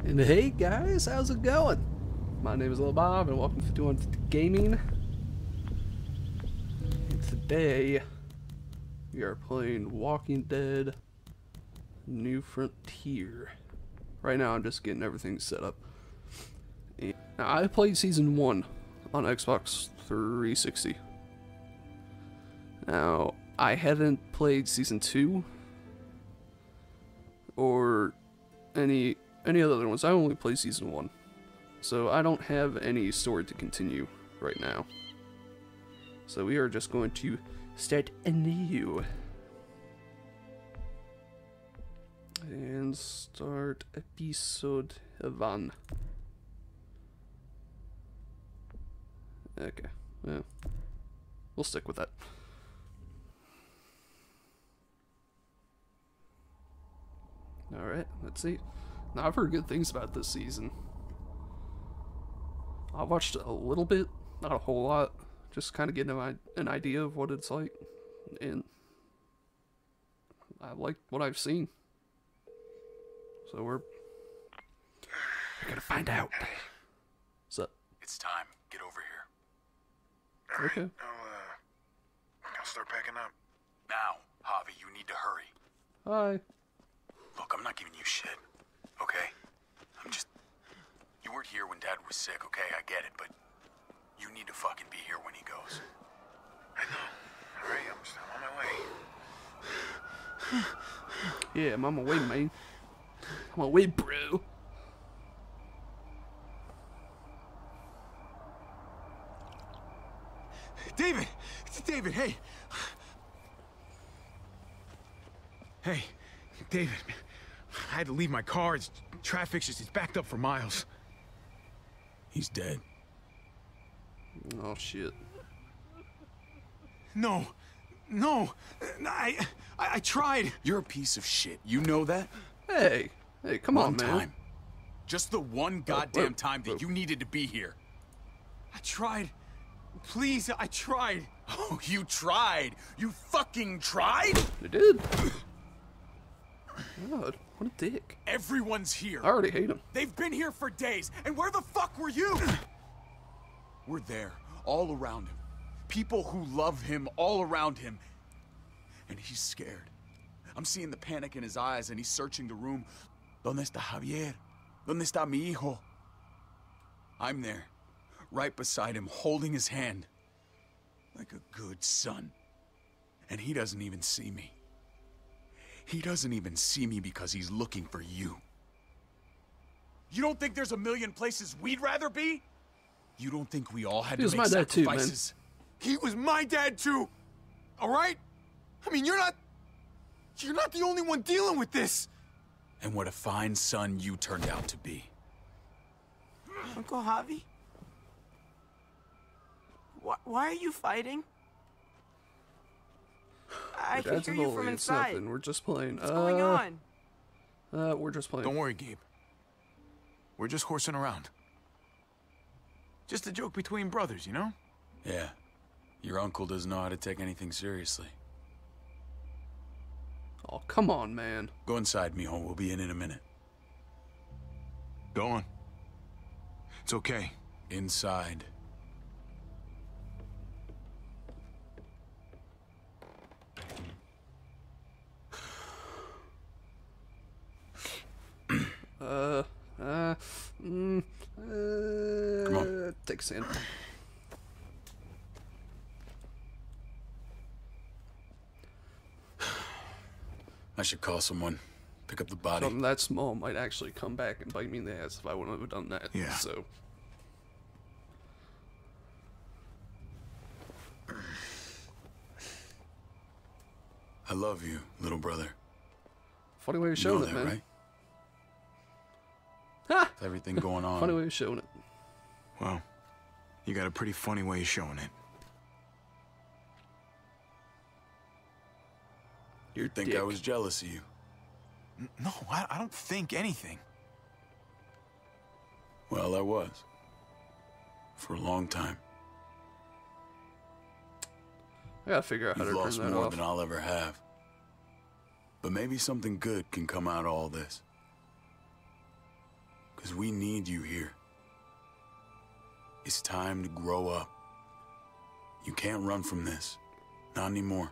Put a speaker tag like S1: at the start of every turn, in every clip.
S1: And hey guys, how's it going? My name is Lil Bob and welcome to 5150 Gaming. And today we are playing Walking Dead New Frontier. Right now I'm just getting everything set up. And I played Season 1 on Xbox 360. Now, I haven't played Season 2 or any other ones. I only played Season 1. So I don't have any story to continue right now. So we are just going to start anew. And start episode 1. Okay, yeah. We'll stick with that. Alright, let's see. Now, I've heard good things about this season. I watched a little bit, not a whole lot, just kind of getting an idea of what it's like, and I like what I've seen. So we're gonna find out. What's up?
S2: It's time. Get over here.
S1: Okay.
S3: I'll start packing up.
S2: Now, Javi, you need to hurry.
S1: Hi.
S2: Look, I'm not giving you shit, okay? You weren't here when Dad was sick, okay? I get it, but you need to fucking be here when he goes.
S3: I know. Alright, I'm on my way.
S1: Yeah, I'm on my way, man. I'm on my way, bro.
S3: David! David, hey! Hey, David. I had to leave my car. Traffic's it's backed up for miles.
S2: He's dead.
S1: Oh shit.
S3: No. I tried.
S2: You're a piece of shit. You know that?
S1: Hey, come on,
S2: One
S1: man.
S2: time. Just the one goddamn time that you needed to be here.
S3: I tried. Please, I tried.
S2: Oh, you tried? You fucking tried?
S1: They did. God, what a dick.
S2: Everyone's here.
S1: I already hate him.
S2: They've been here for days, and where the fuck were you? We're there, all around him. People who love him all around him. And he's scared. I'm seeing the panic in his eyes, and he's searching the room. ¿Dónde está Javier? ¿Dónde está mi hijo? I'm there, right beside him, holding his hand. Like a good son. And he doesn't even see me. He doesn't even see me because he's looking for you. You don't think there's a million places we'd rather be? You don't think we all had to make
S1: my dad too, man.
S2: sacrifices?
S3: He was my dad too. All right? I mean, you're not the only one dealing with this.
S2: And what a fine son you turned out to be.
S4: Uncle Javi? Why are you fighting? I can
S1: Dad's
S4: hear
S1: a
S4: you
S1: bully,
S4: from
S1: it's
S4: inside.
S1: nothing. We're just playing.
S4: What's going on?
S1: We're just playing.
S3: Don't worry, Gabe. We're just horsing around. Just a joke between brothers, you know?
S2: Yeah. Your uncle doesn't know how to take anything seriously.
S1: Oh, come on, man.
S2: Go inside, mijo. We'll be in a minute.
S3: Go on. It's okay.
S2: Inside. Come on.
S1: Take a sand.
S2: I should call someone. Pick up the body.
S1: Something that small might actually come back and bite me in the ass if I wouldn't have done that.
S3: Yeah.
S1: So.
S2: I love you, little brother.
S1: Funny way of
S2: You know
S1: showing it,
S2: that,
S1: man.
S2: right?
S1: Ha!
S2: With everything going on.
S1: Funny way of showing it.
S3: Well, you got a pretty funny way of showing it.
S1: Your
S2: Think
S1: dick.
S2: I was jealous of you.
S3: No, I don't think anything.
S2: Well, I was. For a long time.
S1: I gotta figure out how
S2: You've
S1: to turn
S2: lost
S1: that
S2: more
S1: off.
S2: than I'll ever have. But maybe something good can come out of all this. Because we need you here. It's time to grow up. You can't run from this. Not anymore.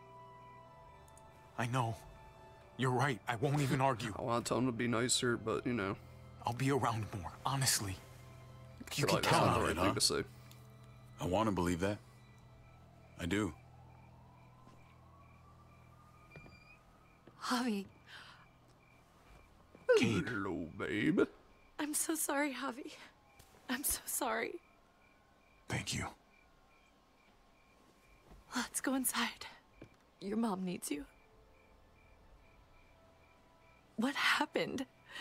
S3: I know. You're right. I won't even argue.
S1: I want to tell him to be nicer, but you know.
S3: I'll be around more, honestly.
S1: I
S3: You
S1: feel
S3: can
S1: like that's
S3: count
S1: not
S3: on
S1: the
S3: it,
S1: right
S2: huh?
S1: thing to say.
S2: I want to believe that. I do.
S5: Javi,
S3: Kate.
S1: Hello, babe.
S5: I'm so sorry, Javi. I'm so sorry.
S3: Thank you.
S5: Let's go inside. Your mom needs you. What happened?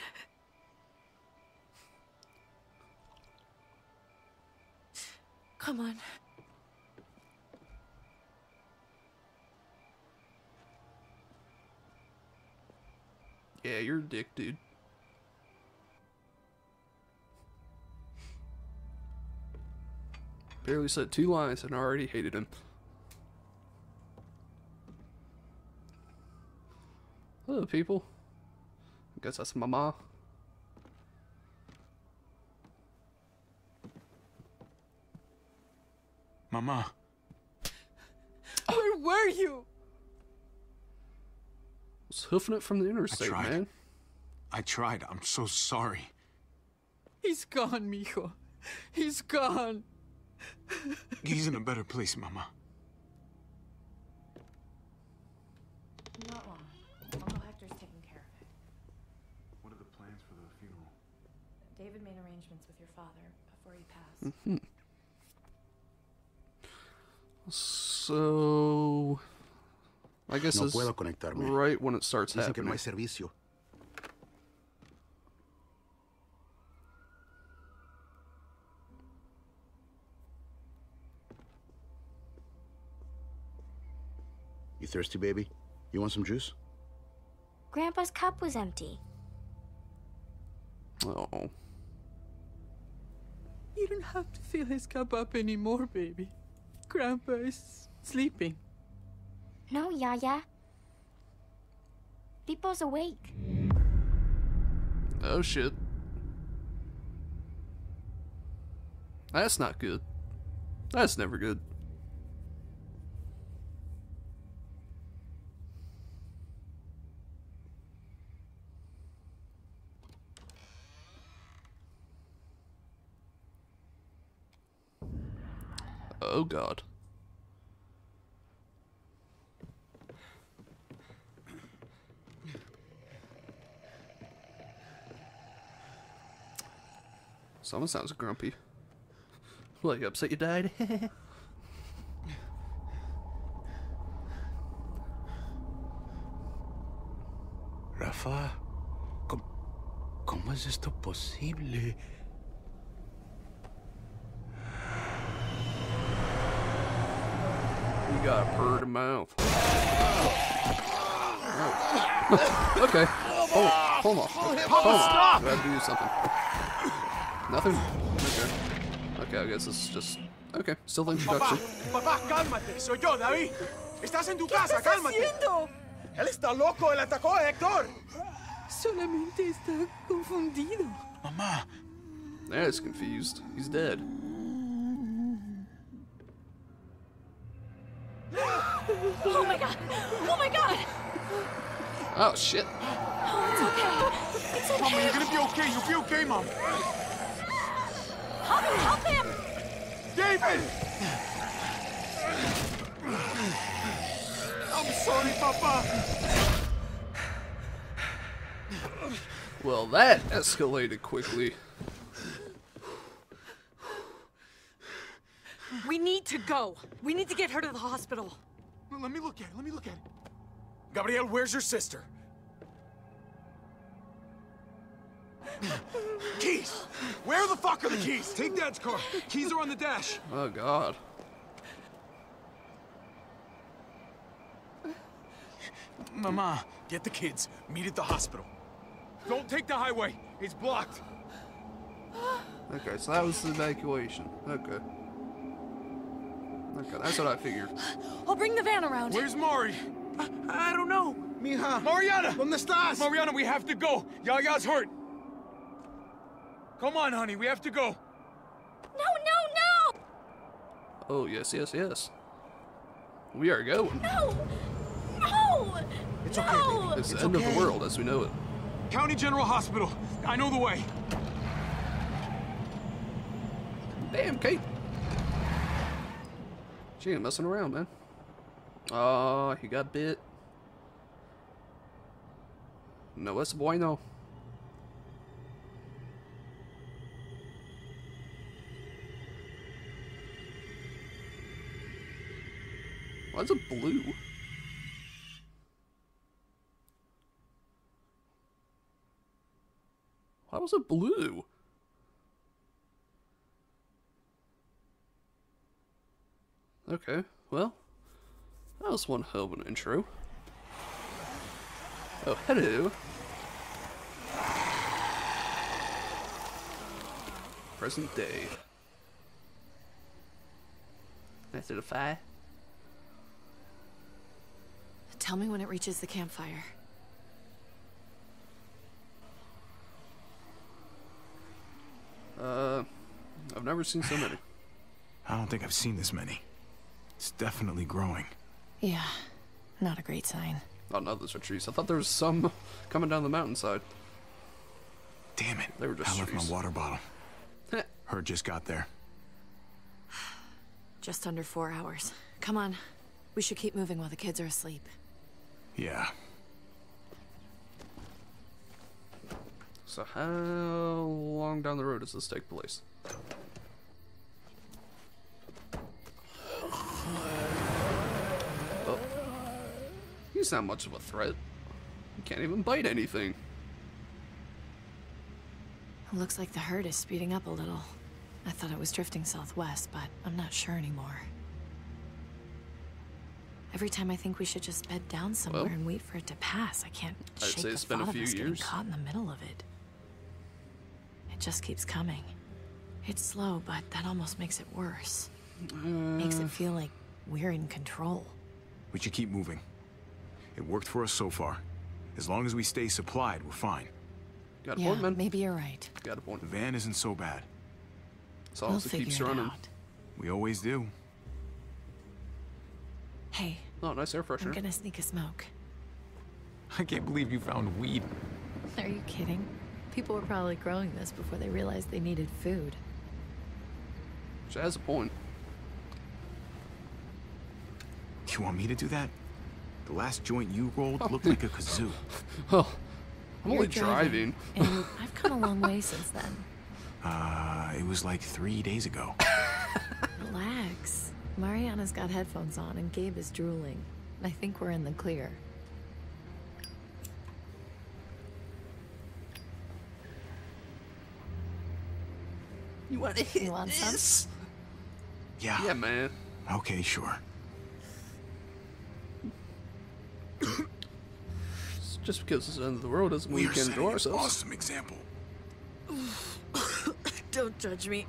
S5: Come on.
S1: Yeah, you're a dick, dude. Barely said 2 lines and I already hated him. Hello, people. I guess that's Mama.
S3: Mama.
S5: Where were you?
S1: Was hoofing it from the interstate,
S3: tried.
S1: man.
S3: I tried. I'm so sorry.
S6: He's gone, mijo. He's gone.
S3: He's in a better place, Mama.
S7: Not long. Uncle Hector's taking care of it.
S3: What are the plans for the funeral?
S7: David made arrangements with your father before he passed.
S1: So, I guess
S8: No
S1: it's
S8: puedo conectarme.
S1: right when it starts
S8: Dicen que no
S1: happening.
S8: hay servicio. You thirsty, baby? You want some juice?
S9: Grandpa's cup was empty.
S1: Oh,
S6: You don't have to fill his cup up anymore, baby. Grandpa is sleeping.
S9: No, Yaya. Pipo's awake.
S1: oh shit. That's not good. That's never good. Oh god. Someone sounds grumpy. Like, upset you died?
S8: Rafa, ¿cómo es esto posible?
S1: You got a purred mouth. Oh. Okay. Hold on. Stop! Do I have to do something? Nothing? Okay. Okay, I guess this is just... Okay, still the introduction.
S3: Papá, cálmate. Soy yo, David. Estás en tu casa, cálmate.
S6: haciendo?
S3: Él está loco. Él atacó a Héctor.
S6: Solamente está confundido.
S3: Mamá.
S1: Yeah, he's confused. He's dead.
S5: Oh my god! Oh my god!
S1: Oh, shit.
S5: Oh, it's okay. It's
S3: Mama,
S5: okay.
S3: you're gonna be okay. You'll be okay, Mom.
S5: Help him!
S3: David! I'm sorry, Papa.
S1: Well, that escalated quickly.
S5: We need to go. We need to get her to the hospital.
S3: Let me look at it. Let me look at it. Gabriel, where's your sister? Keys! Where the fuck are the keys? Take Dad's car. Keys are on the dash.
S1: Oh, God.
S3: Mama, get the kids. Meet at the hospital. Don't take the highway. It's blocked.
S1: Okay, so that was the evacuation. Okay. Okay, that's what I figured.
S5: I'll bring the van around.
S3: Where's Mari?
S4: I don't know.
S3: Mija. Mariana! ¿Dónde estás? Mariana, we have to go. Yaya's hurt. Come on, honey, we have to go.
S9: No!
S1: Oh, yes, yes, yes. We are going.
S9: No!
S3: It's okay, baby.
S1: It's the
S3: It's
S1: end of
S3: okay.
S1: the world as we know it.
S3: County General Hospital. I know the way.
S1: Damn, Kate. She ain't messing around, man. Oh, he got bit. No es bueno. Why is it blue? Why was it blue? Okay, well, that was one hell of an intro. Oh, hello. Present day. Nice little fire.
S5: Tell me when it reaches the campfire.
S1: I've never seen so many.
S3: I don't think I've seen this many. It's definitely growing.
S5: Yeah, not a great sign.
S1: Oh no, those are trees. I thought there was some coming down the mountainside.
S3: Damn it.
S1: They were just
S3: I left
S1: trees.
S3: my water bottle. Herd just got there.
S5: Just under 4 hours. Come on. We should keep moving while the kids are asleep.
S3: Yeah.
S1: So how long down the road does this take place? Oh. He's not much of a threat. He can't even bite anything.
S5: It looks like the herd is speeding up a little. I thought it was drifting southwest, but I'm not sure anymore. Every time I think we should just bed down somewhere
S1: Well,
S5: and wait for it to pass, I can't
S1: I'd
S5: shake
S1: say
S5: the
S1: it's been a
S5: thought of
S1: few
S5: us getting
S1: years.
S5: caught in the middle of it. It just keeps coming. It's slow, but that almost makes it worse. Makes it feel like we're in control.
S3: We should keep moving. It worked for us so far. As long as we stay supplied, we're fine.
S1: Got a
S5: Yeah,
S1: point, man.
S5: maybe you're right.
S1: Got a point.
S3: The van isn't so bad.
S1: As long
S5: We'll
S1: as it
S5: figure
S1: keeps
S5: it
S1: running.
S5: out.
S3: We always do.
S5: Hey,
S1: Oh, nice air
S5: I'm
S1: freshener.
S5: gonna sneak a smoke.
S3: I can't believe you found weed.
S5: Are you kidding? People were probably growing this before they realized they needed food.
S1: She has a point.
S3: You want me to do that? The last joint you rolled looked like a kazoo.
S1: Well, I'm
S5: You're
S1: only driving.
S5: and I've come a long way since then.
S3: It was like 3 days ago.
S5: Relax. Mariana's got headphones on and Gabe is drooling. I think we're in the clear.
S1: You want to
S5: You want some?
S3: Yeah.
S1: Yeah, man.
S3: Okay, sure.
S1: Just because it's the end of the world doesn't mean we
S3: are
S1: can
S3: setting
S1: enjoy
S3: an
S1: ourselves.
S3: awesome example.
S5: Don't judge me.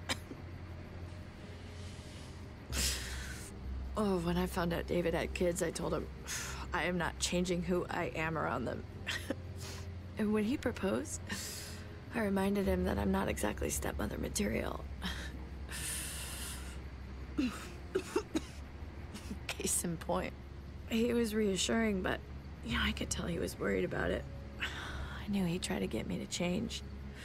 S5: Oh, when I found out David had kids, I told him, I am not changing who I am around them. And when he proposed, I reminded him that I'm not exactly stepmother material. Case in point. He was reassuring, but, yeah, I could tell he was worried about it. I knew he'd try to get me to change.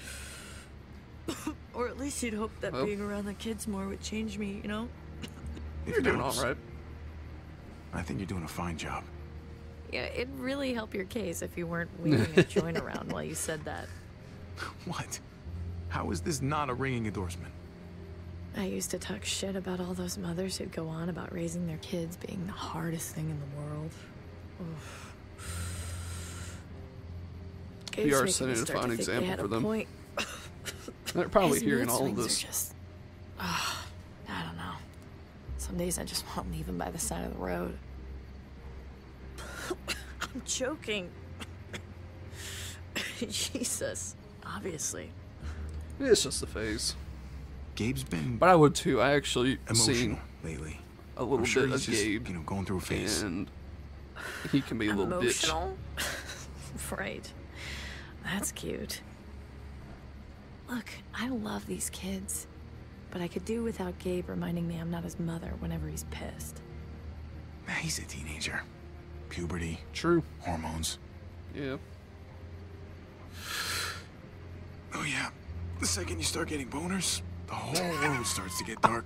S5: Or at least he'd hope that
S1: Well.
S5: being around the kids more would change me, you know?
S3: If
S1: You're
S3: it
S1: doing
S3: helps,
S1: all right.
S3: I think you're doing a fine job.
S5: Yeah, it'd really help your case if you weren't waving a joint around while you said that.
S3: What? How is this not a ringing endorsement?
S5: I used to talk shit about all those mothers who'd go on about raising their kids being the hardest thing in the world. Oof.
S1: We
S5: Gabe's
S1: are
S5: making
S1: setting
S5: me
S1: a
S5: start
S1: fine
S5: to think they
S1: example
S5: had
S1: for
S5: a
S1: them.
S5: point.
S1: They're probably
S5: His
S1: hearing
S5: mood
S1: all of
S5: swings are
S1: this.
S5: just, I don't know. Some days I just want to leave him by the side of the road. I'm choking. Jesus. Obviously.
S1: It's just a phase.
S3: Gabe's been
S1: But I would too. I actually
S3: emotional
S1: seen
S3: lately.
S1: a little
S3: I'm sure
S1: bit
S3: he's
S1: of
S3: just,
S1: Gabe,
S3: going through a phase.
S1: and he can be a little bitch.
S5: Emotional? Right. That's cute. Look, I love these kids, but I could do without Gabe reminding me I'm not his mother whenever he's pissed.
S3: He's a teenager. Puberty.
S1: True.
S3: Hormones.
S1: Yeah.
S3: Oh yeah. The second you start getting boners, the whole world starts to get dark.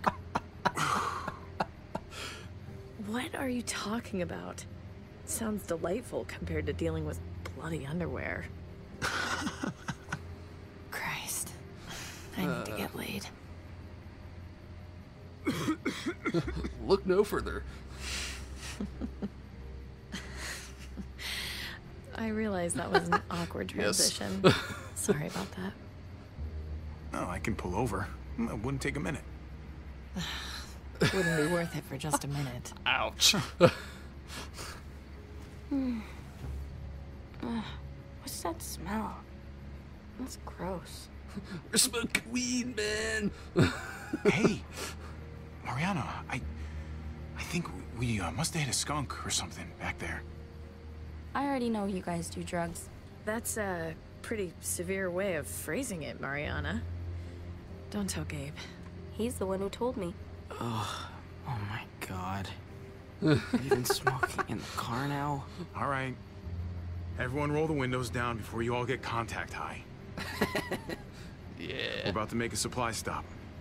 S5: What are you talking about? Sounds delightful compared to dealing with bloody underwear. Christ. I need to get laid.
S1: Look no further.
S5: I realize that was an awkward
S1: Yes.
S5: transition. Sorry about that.
S3: Oh, I can pull over. It wouldn't take a minute.
S5: Wouldn't be worth it for just a minute.
S1: Ouch.
S9: What's that smell? That's gross.
S1: We're smoking weed, man.
S3: Hey, Mariana, I think we must have hit a skunk or something back there.
S9: I already know you guys do drugs.
S5: That's a pretty severe way of phrasing it, Mariana. Don't tell Gabe.
S9: He's the one who told me.
S10: Oh my god. You're even smoking in the car now?
S3: All right. Everyone roll the windows down before you all get contact high.
S1: Yeah.
S3: We're about to make a supply stop.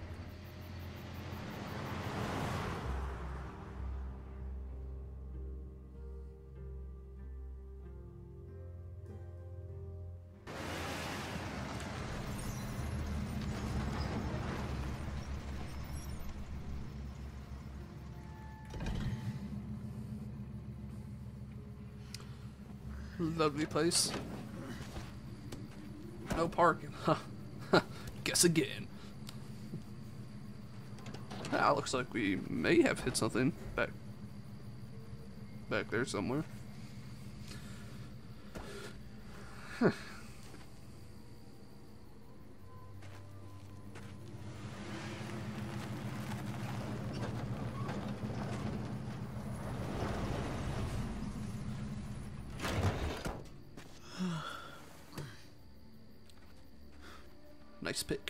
S1: Lovely place. No parking. Huh. Guess again. Ah, looks like we may have hit something back there somewhere. Huh. Nice pick.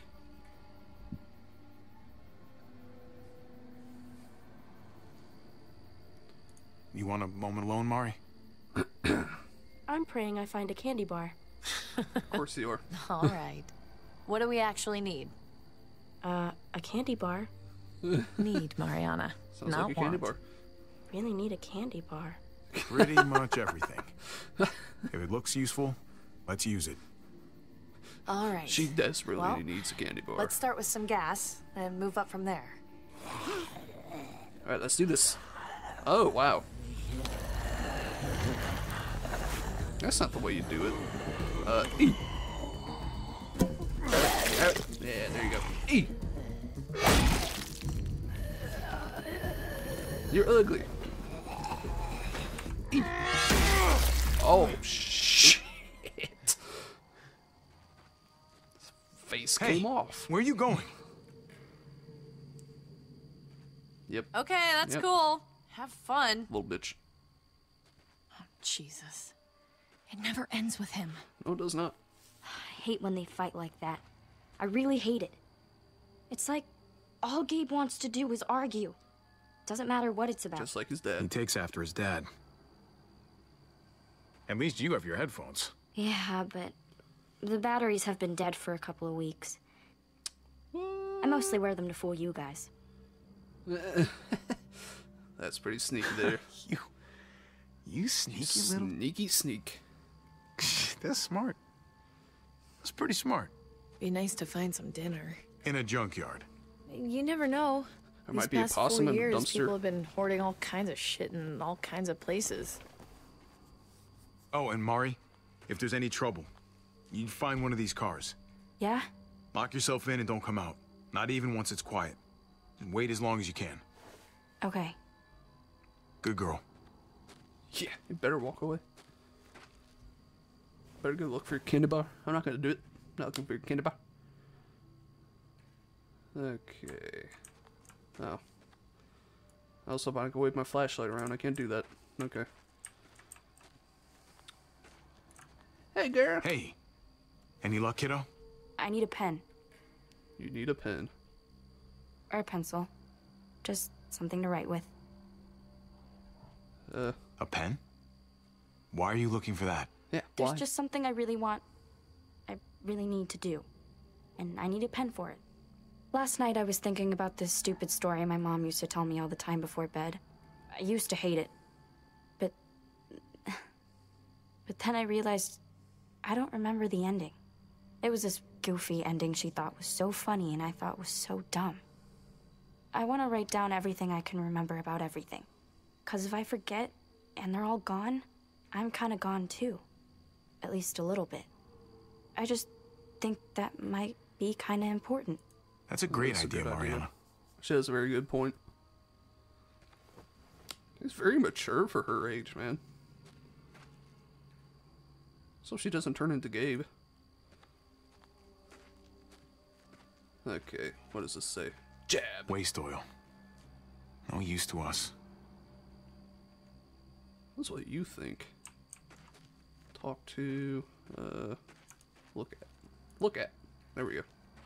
S3: You want a moment alone, Mari?
S9: I'm praying I find a candy bar.
S1: Of course you are.
S5: All right. What do we actually need?
S9: A candy bar.
S5: Need, Mariana.
S1: Sounds
S5: Not
S1: like a candy
S5: want.
S1: bar.
S9: Really need a candy bar.
S3: Pretty much everything. If it looks useful, let's use it.
S5: All right.
S1: She desperately
S5: Well,
S1: needs a candy bar.
S5: Let's start with some gas and move up from there.
S1: Alright, let's do this. Oh, wow. That's not the way you do it. E. Yeah, there you go. E. You're ugly. E. Oh, shit. Face
S3: Hey,
S1: came off.
S3: where are you going?
S1: Yep,
S5: Okay, that's
S1: Yep.
S5: cool. Have fun.
S1: little bitch.
S5: Oh, Jesus. It never ends with him.
S1: No, it does not.
S9: I hate when they fight like that. I really hate it. It's like all Gabe wants to do is argue. Doesn't matter what it's about.
S1: Just like his
S3: He
S1: dad.
S3: takes after his dad. At least you have your headphones.
S9: Yeah, but the batteries have been dead for a couple of weeks. I mostly wear them to fool you guys.
S1: That's pretty sneaky there.
S3: You sneaky little...
S1: Sneaky sneak.
S3: That's smart. That's pretty smart.
S5: Be nice to find some dinner.
S3: In a junkyard.
S5: You never know.
S1: There
S5: These
S1: might be a
S5: past
S1: possum
S5: 4
S1: in a
S5: years,
S1: dumpster.
S5: people have been hoarding all kinds of shit in all kinds of places.
S3: Oh, and Mari, if there's any trouble, you find one of these cars.
S9: Yeah?
S3: Lock yourself in and don't come out. Not even once it's quiet. And wait as long as you can.
S9: Okay.
S3: Good girl.
S1: Yeah, you better walk away. Better go look for your candy bar. I'm not gonna do it. Not looking for your candy bar. Okay. Oh. I was hoping I could wave my flashlight around. I can't do that. Okay. Hey, girl.
S3: Hey. Any luck, kiddo?
S9: I need a pen.
S1: You need a pen.
S9: Or a pencil. Just something to write with.
S2: A pen? Why are you looking for that?
S1: Yeah,
S9: There's just something I really need to do. And I need a pen for it. Last night I was thinking about this stupid story my mom used to tell me all the time before bed. I used to hate it. But then I realized I don't remember the ending. It was this goofy ending she thought was so funny and I thought was so dumb. I want to write down everything I can remember about everything. 'Cause if I forget and they're all gone, I'm kind of gone too. At least a little bit. I just think that might be kind of important.
S2: That's a great
S1: That's a
S2: idea,
S1: good idea.
S2: Mariana.
S1: She has a very good point. She's very mature for her age, man. So she doesn't turn into Gabe. Okay, what does this say? Jab.
S2: Waste oil. No use to us.
S1: That's what you think. Talk to, look at. Look at. There we go.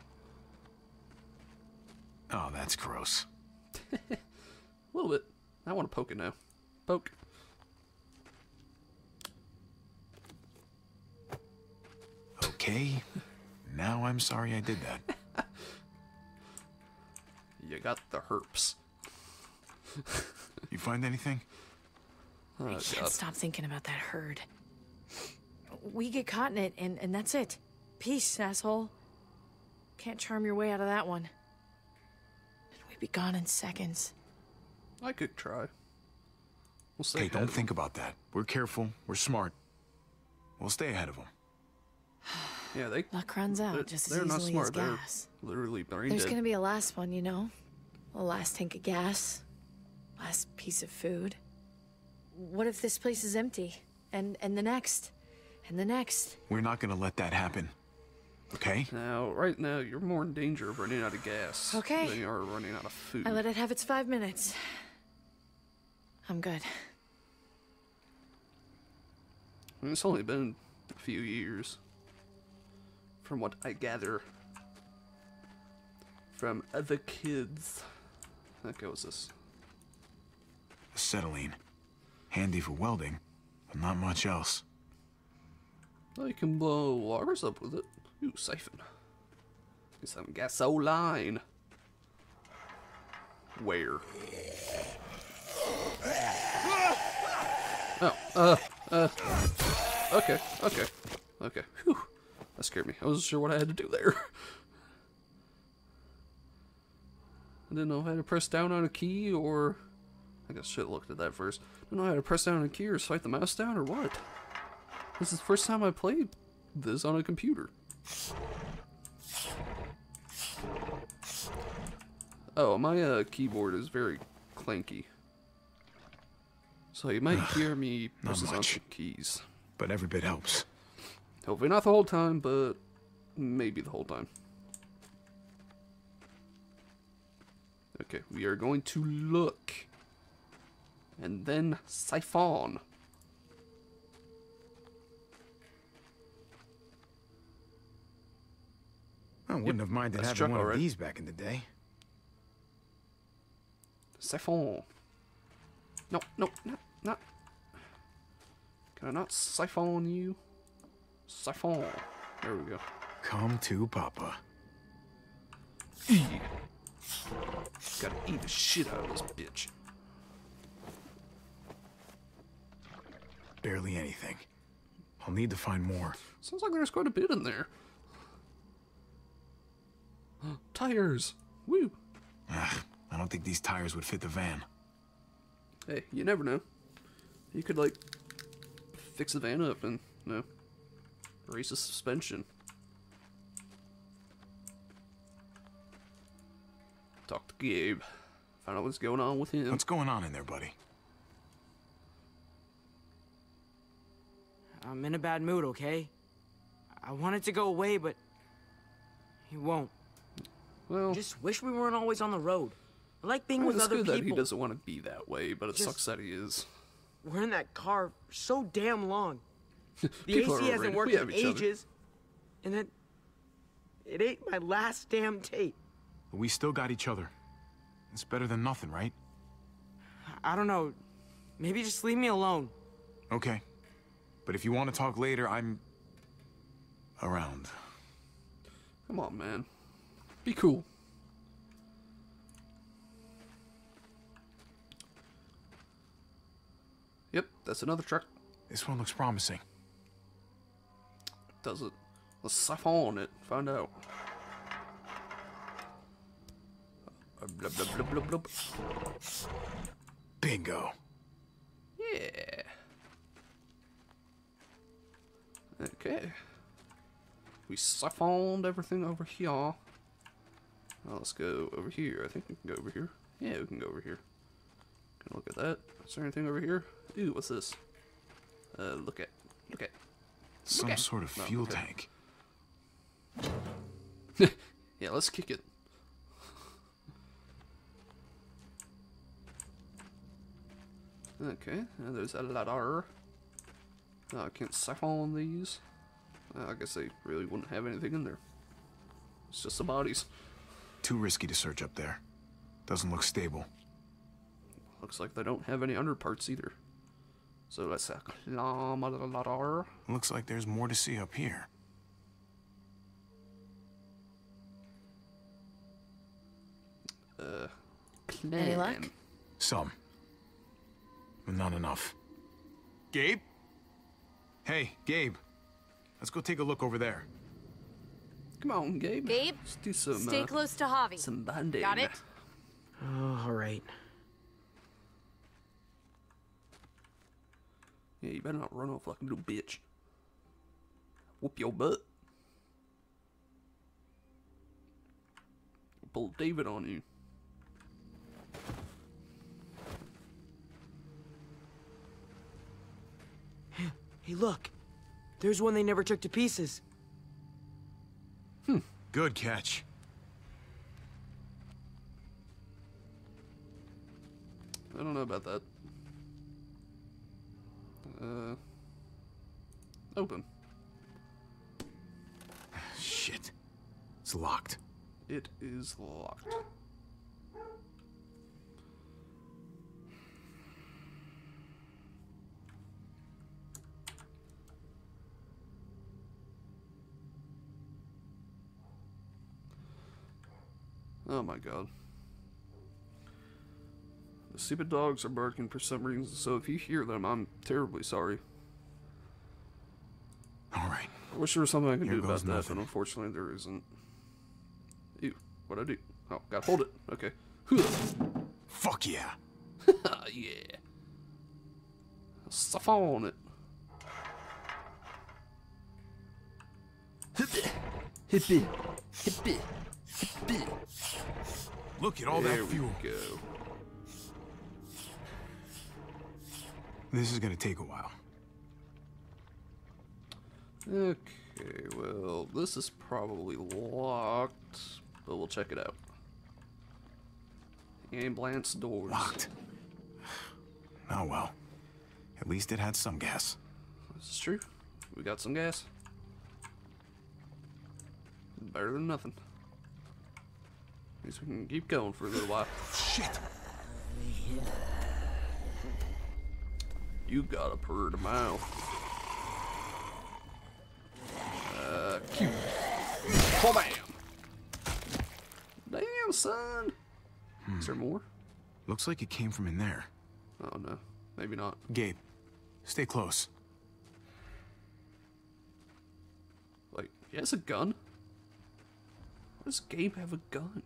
S2: Oh, that's gross.
S1: A little bit. I want to poke it now. Poke.
S2: Okay. Now I'm sorry I did that.
S1: You got the herps.
S2: You find anything?
S1: Oh,
S5: I can't stop thinking about that herd. We get caught in it, and that's it. Peace, asshole. Can't charm your way out of that one. And we'd be gone in seconds.
S1: I could try. We'll stay
S2: Hey,
S1: ahead
S2: don't
S1: of
S2: think
S1: them.
S2: about that. We're careful. We're smart. We'll stay ahead of them.
S1: Yeah, they.
S5: Luck runs out just as
S1: They're not
S5: easily
S1: smart.
S5: as
S1: They're
S5: gas.
S1: literally brain
S5: There's
S1: dead.
S5: gonna be a last one, you know? A last tank of gas. Last piece of food. What if this place is empty? And the next? And the next?
S2: We're not gonna let that happen. Okay?
S1: Now, right now, you're more in danger of running out of gas
S5: Okay.
S1: than you are running out of food.
S5: I let it have its 5 minutes. I'm good.
S1: I mean, it's only been a few years, from what I gather from other kids. Okay, what's this?
S2: Acetylene. Handy for welding, but not much else.
S1: Oh, you can blow loggers up with it. Ooh, siphon. Get some gasoline. Where? Oh, okay. Whew. That scared me. I wasn't sure what I had to do there. I didn't know if I had to press down on a key or... I guess I should have looked at that first. I didn't know if I had to press down on a key or swipe the mouse down or what. This is the first time I played this on a computer. Oh, my keyboard is very clanky. So you might hear me press on some keys.
S2: But every bit helps.
S1: Hopefully not the whole time, but maybe the whole time. Okay, we are going to look. And then siphon.
S11: I wouldn't have minded
S1: that's
S11: having
S1: Chuck,
S11: one of
S1: alright.
S11: these back in the day.
S1: Siphon. No, not. Can I not siphon you? Siphon. There we go.
S11: Come to Papa.
S1: Gotta eat the shit out of this bitch.
S11: Barely anything. I'll need to find more.
S1: Sounds like there's quite a bit in there. Tires. Woo.
S2: I don't think these tires would fit the van.
S1: Hey, you never know. You could, like, fix the van up and, you know, raise the suspension. Talk to Gabe. Find out what's going on with him.
S2: What's going on in there, buddy?
S10: I'm in a bad mood, okay? I want it to go away, but he won't.
S1: Well,
S10: I just wish we weren't always on the road. I like being with
S1: it's
S10: other
S1: good
S10: people.
S1: that he doesn't want to be that way, but it
S10: Just-
S1: sucks that he is.
S10: We're in that car for so damn long. The
S1: People are
S10: AC hasn't
S1: overrated.
S10: worked
S1: We have
S10: in
S1: each other.
S10: ages. And then
S4: It ain't my last damn tape.
S11: We still got each other. It's better than nothing, right?
S4: I don't know. Maybe just leave me alone.
S11: Okay. But if you want to talk later, I'm... around.
S1: Come on, man. Be cool. Yep, that's another truck.
S11: This one looks promising.
S1: Does it? Let's siphon it. Find out. Blub, blub, blub, blub, blub.
S11: Bingo.
S1: Yeah. Okay. We siphoned everything over here. Now let's go over here. I think we can go over here. Yeah, we can go over here. Can I look at that? Is there anything over here? Ooh, what's this? Look at.
S11: Some sort of fuel tank.
S1: Yeah, let's kick it. Okay, there's a ladder. I can't siphon these. I guess they really wouldn't have anything in there. It's just the bodies.
S11: Too risky to search up there. Doesn't look stable.
S1: Looks like they don't have any underparts either. So let's climb a ladder.
S11: Looks like there's more to see up here.
S5: Any luck?
S11: Some. But not enough. Gabe? Hey, Gabe. Let's go take a look over there.
S1: Come on, Gabe.
S7: Gabe,
S1: let's do some,
S7: stay close to Javi.
S1: Some bonding.
S7: Got it?
S4: Oh, all right.
S1: Yeah, you better not run off like a little bitch. Whoop your butt. Pull David on you.
S4: Hey, look. There's one they never took to pieces.
S11: Good catch.
S1: I don't know about that. Open.
S11: Shit. It's locked.
S1: It is locked. Oh my god. The stupid dogs are barking for some reason, so if you hear them, I'm terribly sorry.
S11: Alright.
S1: I wish there was something I could
S11: Here
S1: do about
S11: goes
S1: that,
S11: nothing.
S1: but unfortunately there isn't. Ew, what'd I do? Oh, gotta hold it. Okay.
S11: Fuck yeah.
S1: Yeah. Stuff on it. Hippie. Hippie. Hippie.
S11: Look at all
S1: there
S11: that fuel.
S1: We go.
S11: This is gonna take a while.
S1: Okay, well, this is probably locked, but we'll check it out. Ambulance doors.
S11: Locked. Oh well. At least it had some gas.
S1: This is true. We got some gas. Better than nothing. At least we can keep going for a little while.
S11: Shit!
S1: You got a purred mouth. Cute. Oh, bam! Damn, son! Is there more?
S11: Looks like it came from in there.
S1: Oh, no. Maybe not.
S11: Gabe, stay close.
S1: Like, he has a gun? Why does Gabe have a gun?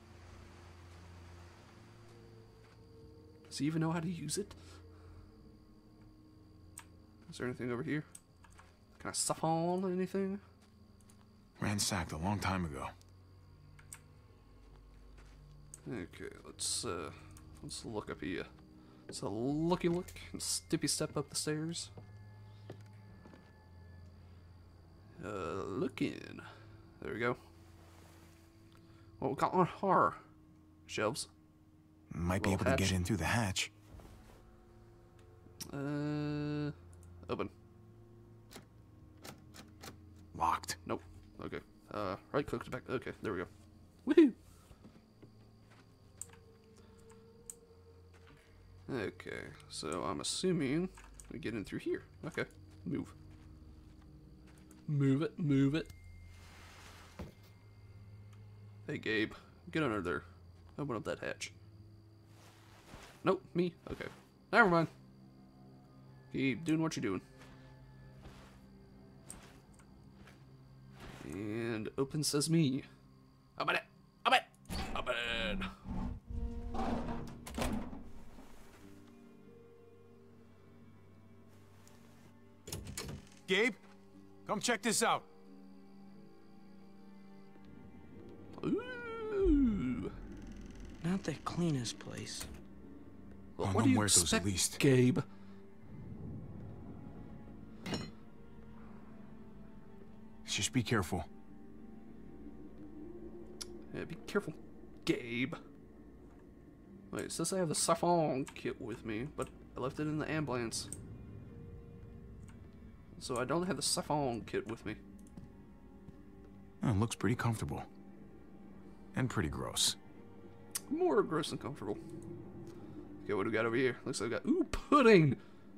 S1: Does he even know how to use it? Is there anything over here? Can I stuff on anything?
S11: Ransacked a long time ago.
S1: Okay, let's look up here. It's a looky look and stippy step up the stairs. Looking. There we go. What we got on our shelves?
S11: Might be able to get in through the hatch.
S1: Open.
S11: Locked.
S1: Nope. Okay. Right click to back. Okay, there we go. Woohoo! Okay, so I'm assuming we get in through here. Okay, move. Move it, move it. Hey, Gabe, get under there. Open up that hatch. Nope, me. Okay, never mind. Keep doing what you're doing. And open sesame. Open it! Open it! Open it!
S11: Gabe, come check this out.
S1: Ooh.
S4: Not the cleanest place.
S1: Well,
S11: Oh,
S1: what
S11: no
S1: do you
S11: muertos,
S1: expect,
S11: at least.
S1: Gabe?
S11: Just be careful.
S1: Yeah, be careful, Gabe. Wait, it says I have the Siphon kit with me, but I left it in the ambulance. So I don't have the Siphon kit with me.
S11: Oh, it looks pretty comfortable. And pretty gross.
S1: More gross than comfortable. Okay, what do we got over here? Looks like we got, ooh, pudding!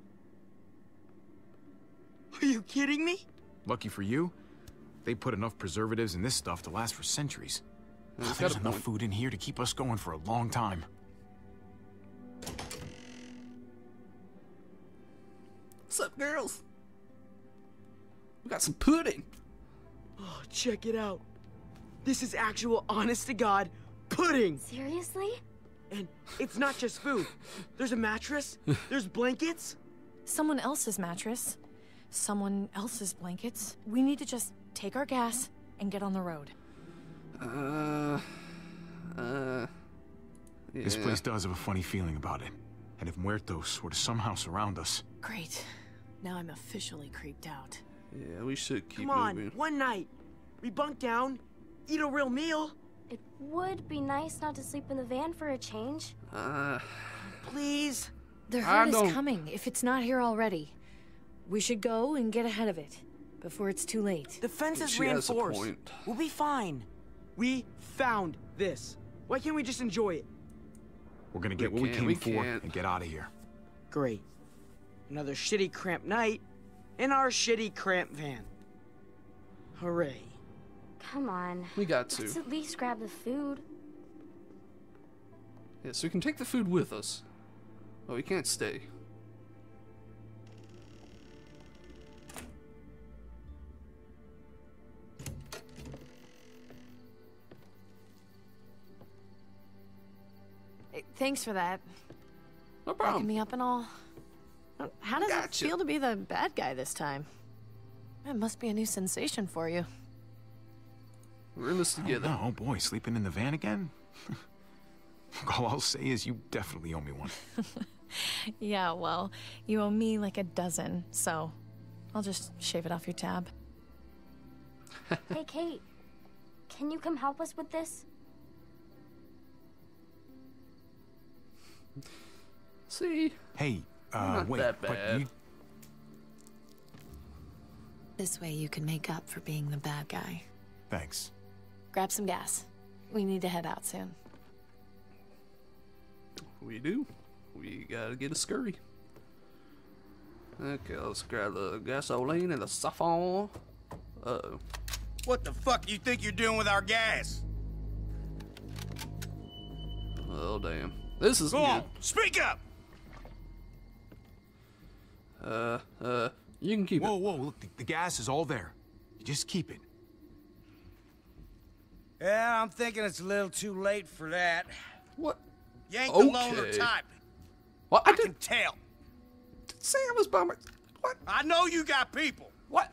S4: Are you kidding me?
S11: Lucky for you, they put enough preservatives in this stuff to last for centuries.
S1: He's got
S11: There's
S1: a
S11: enough
S1: point.
S11: food in here to keep us going for a long time.
S1: What's up, girls? We got some pudding!
S4: Oh, check it out. This is actual, honest-to-God pudding.
S9: Seriously?
S4: And it's not just food. There's a mattress. There's blankets.
S7: Someone else's mattress. Someone else's blankets. We need to just take our gas and get on the road.
S11: This
S1: Yeah.
S11: place does have a funny feeling about it. And if muertos were to somehow surround us...
S7: Great. Now I'm officially creeped out.
S1: Yeah, we should keep
S4: Come on,
S1: moving.
S4: one night. We bunk down, eat a real meal.
S9: It would be nice not to sleep in the van for a change.
S4: Please?
S7: The
S1: I
S7: herd
S1: don't-
S7: is coming, if it's not here already. We should go and get ahead of it, before it's too late.
S4: The fence is
S1: She has a
S4: reinforced.
S1: point.
S4: We'll be fine. We found this. Why can't we just enjoy it?
S11: We're gonna get what we came for and get out of here.
S4: Great. Another shitty cramped night in our shitty cramped van. Hooray.
S9: Come on.
S1: We got to.
S9: Let's at least grab the food.
S1: Yeah, so we can take the food with us. But we can't stay.
S7: Hey, thanks for that.
S1: No
S7: Backing
S1: problem.
S7: me up and all. How does it
S1: Gotcha.
S7: feel to be the bad guy this time? It must be a new sensation for you.
S1: We're in this together.
S11: Oh boy, sleeping in the van again? All I'll say is you definitely owe me one.
S7: Yeah, well, you owe me like a dozen, so I'll just shave it off your tab.
S9: Hey, Kate. Can you come help us with this?
S1: See?
S11: Hey,
S1: Not
S11: wait,
S1: that
S11: but
S1: bad.
S11: you...
S7: This way you can make up for being the bad guy.
S11: Thanks.
S7: Grab some gas. We need to head out soon.
S1: We do. We gotta get a scurry. Okay, let's grab the gasoline and the Siphon. Uh-oh.
S3: What the fuck you think you're doing with our gas?
S1: Oh, damn. This is
S3: Go
S1: good.
S3: on, speak up!
S1: You can keep
S11: Whoa,
S1: it.
S11: whoa, look, the gas is all there. You just keep it.
S12: Yeah, I'm thinking it's a little too late for that.
S1: What?
S12: You ain't the loner
S1: Okay.
S12: type.
S1: What?
S12: I can tell.
S1: Say I was by my... What?
S12: I know you got people.
S1: What?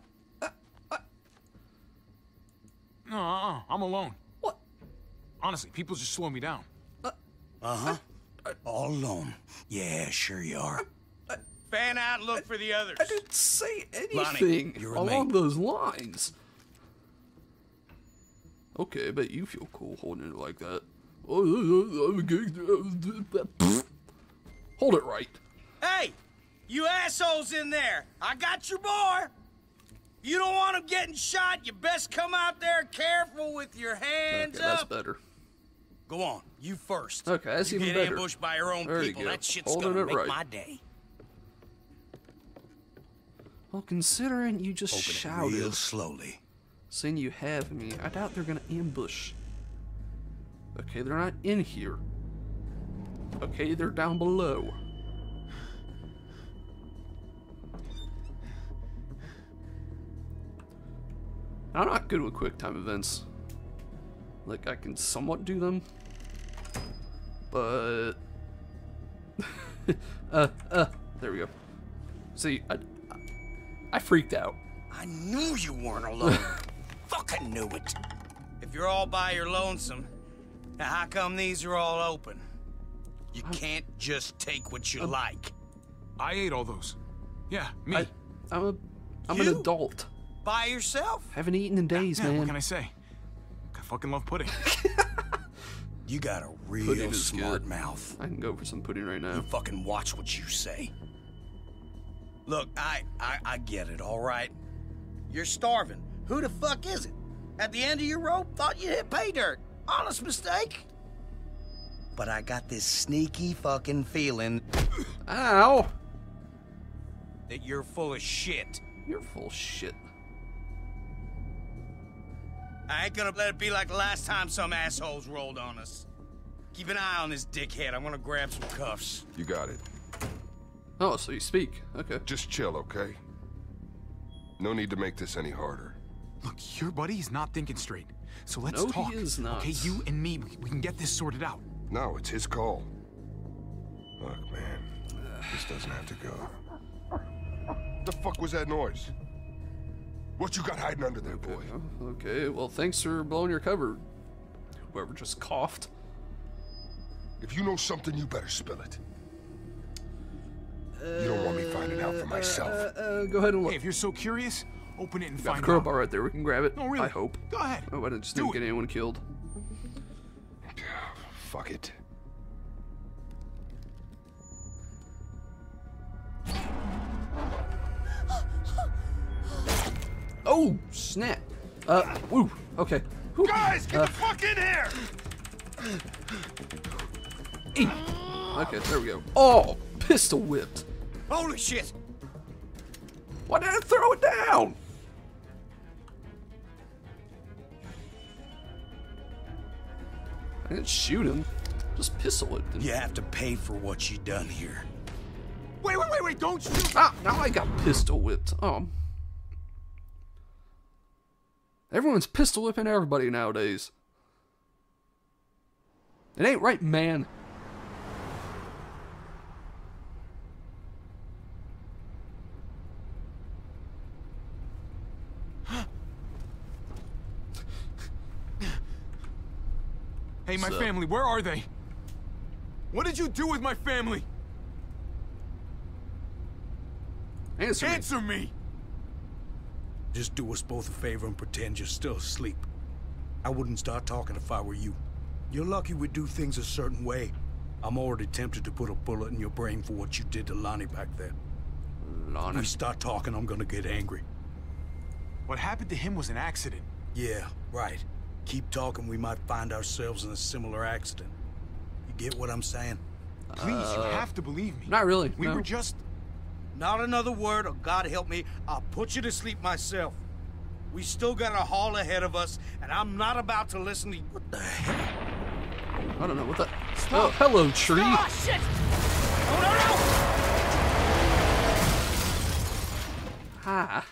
S11: No, I'm alone.
S1: What?
S11: Honestly, people just slow me down.
S12: Uh-huh. All alone. Yeah, sure you are. Fan out and look for the others.
S1: I didn't say
S12: Lonnie,
S1: anything
S12: you're a
S1: along
S12: mate.
S1: those lines. Okay, I bet you feel cool holding it like that. Hold it right.
S12: Hey, you assholes in there. I got your boy. You don't want him getting shot, you best come out there careful with your hands
S1: Okay,
S12: up.
S1: that's better.
S12: Go on, you first.
S1: Okay, that's
S12: you
S1: even
S12: get
S1: better.
S12: ambushed by your own
S1: There you
S12: people.
S1: go.
S12: That shit's
S1: Holding
S12: gonna
S1: it
S12: make
S1: right.
S12: my day.
S1: Well, considering you just
S12: Open it
S1: shouted,
S12: real slowly.
S1: saying you have me, I doubt they're gonna ambush. Okay, they're not in here. Okay, they're down below. I'm not good with quick time events. Like, I can somewhat do them, but there we go. See, I freaked out.
S12: I knew you weren't alone. Fucking knew it. If you're all by your lonesome, now how come these are all open? You can't just take what you like.
S11: I ate all those. Yeah, me.
S1: I'm an adult.
S12: By yourself?
S1: Haven't eaten in days,
S11: Yeah,
S1: man.
S11: what can I say? I fucking love pudding.
S12: You got a
S1: Pudding
S12: real
S1: is
S12: smart
S1: good.
S12: mouth.
S1: I can go for some pudding right now.
S12: You fucking watch what you say. Look, I get it, all right? You're starving. Who the fuck is it? At the end of your rope, thought you hit pay dirt. Honest mistake. But I got this sneaky fucking feeling.
S1: Ow!
S12: That you're full of shit.
S1: You're full of shit.
S12: I ain't gonna let it be like the last time some assholes rolled on us. Keep an eye on this dickhead. I'm gonna grab some cuffs.
S13: You got it.
S1: Oh, so you speak. Okay.
S13: Just chill, okay? No need to make this any harder.
S11: Look, your buddy is not thinking straight. So let's
S1: No, he
S11: talk.
S1: is not.
S11: Okay, you and me, we can get this sorted out.
S13: No, it's his call. Look, man, this doesn't have to go. The fuck was that noise? What you got hiding under there, boy?
S1: Okay, well, thanks for blowing your cover. Whoever just coughed.
S13: If you know something, you better spill it. You don't want me finding out for myself.
S1: Go ahead and look.
S11: Hey, if you're so curious, open it and
S1: Got the
S11: find
S1: crowbar
S11: out.
S1: right there. We can grab it.
S11: No, really.
S1: I hope.
S11: Go ahead.
S1: Oh, I just
S11: Do
S1: didn't
S11: it.
S1: get anyone killed.
S13: Fuck it.
S1: Oh, snap. Woo. Okay. Whew.
S3: Guys, get the fuck in here!
S1: Okay, there we go. Oh, pistol whipped.
S12: Holy shit!
S1: Why did I throw it down? I didn't shoot him. Just pistol whipped him.
S12: You have to pay for what you done here.
S3: Wait, don't shoot!
S1: Ah, now I got pistol whipped. Everyone's pistol whipping everybody nowadays. It ain't right, man.
S11: Hey, my
S1: So-
S11: family, where are they? What did you do with my family?
S1: Answer me.
S12: me! Just do us both a favor and pretend you're still asleep. I wouldn't start talking if I were you. You're lucky we do things a certain way. I'm already tempted to put a bullet in your brain for what you did to Lonnie back there.
S1: Lonnie.
S12: If we start talking, I'm gonna get angry.
S11: What happened to him was an accident.
S12: Yeah, right. Keep talking, we might find ourselves in a similar accident. You get what I'm saying?
S11: Please, you have to believe me.
S1: Not really.
S11: We
S1: no.
S11: were just...
S12: Not another word, or God help me, I'll put you to sleep myself. We still got a haul ahead of us, and I'm not about to listen to you. What the hell?
S1: I don't know what that. Oh, hello, tree.
S12: Oh, shit! Oh, no, no!
S1: Hi.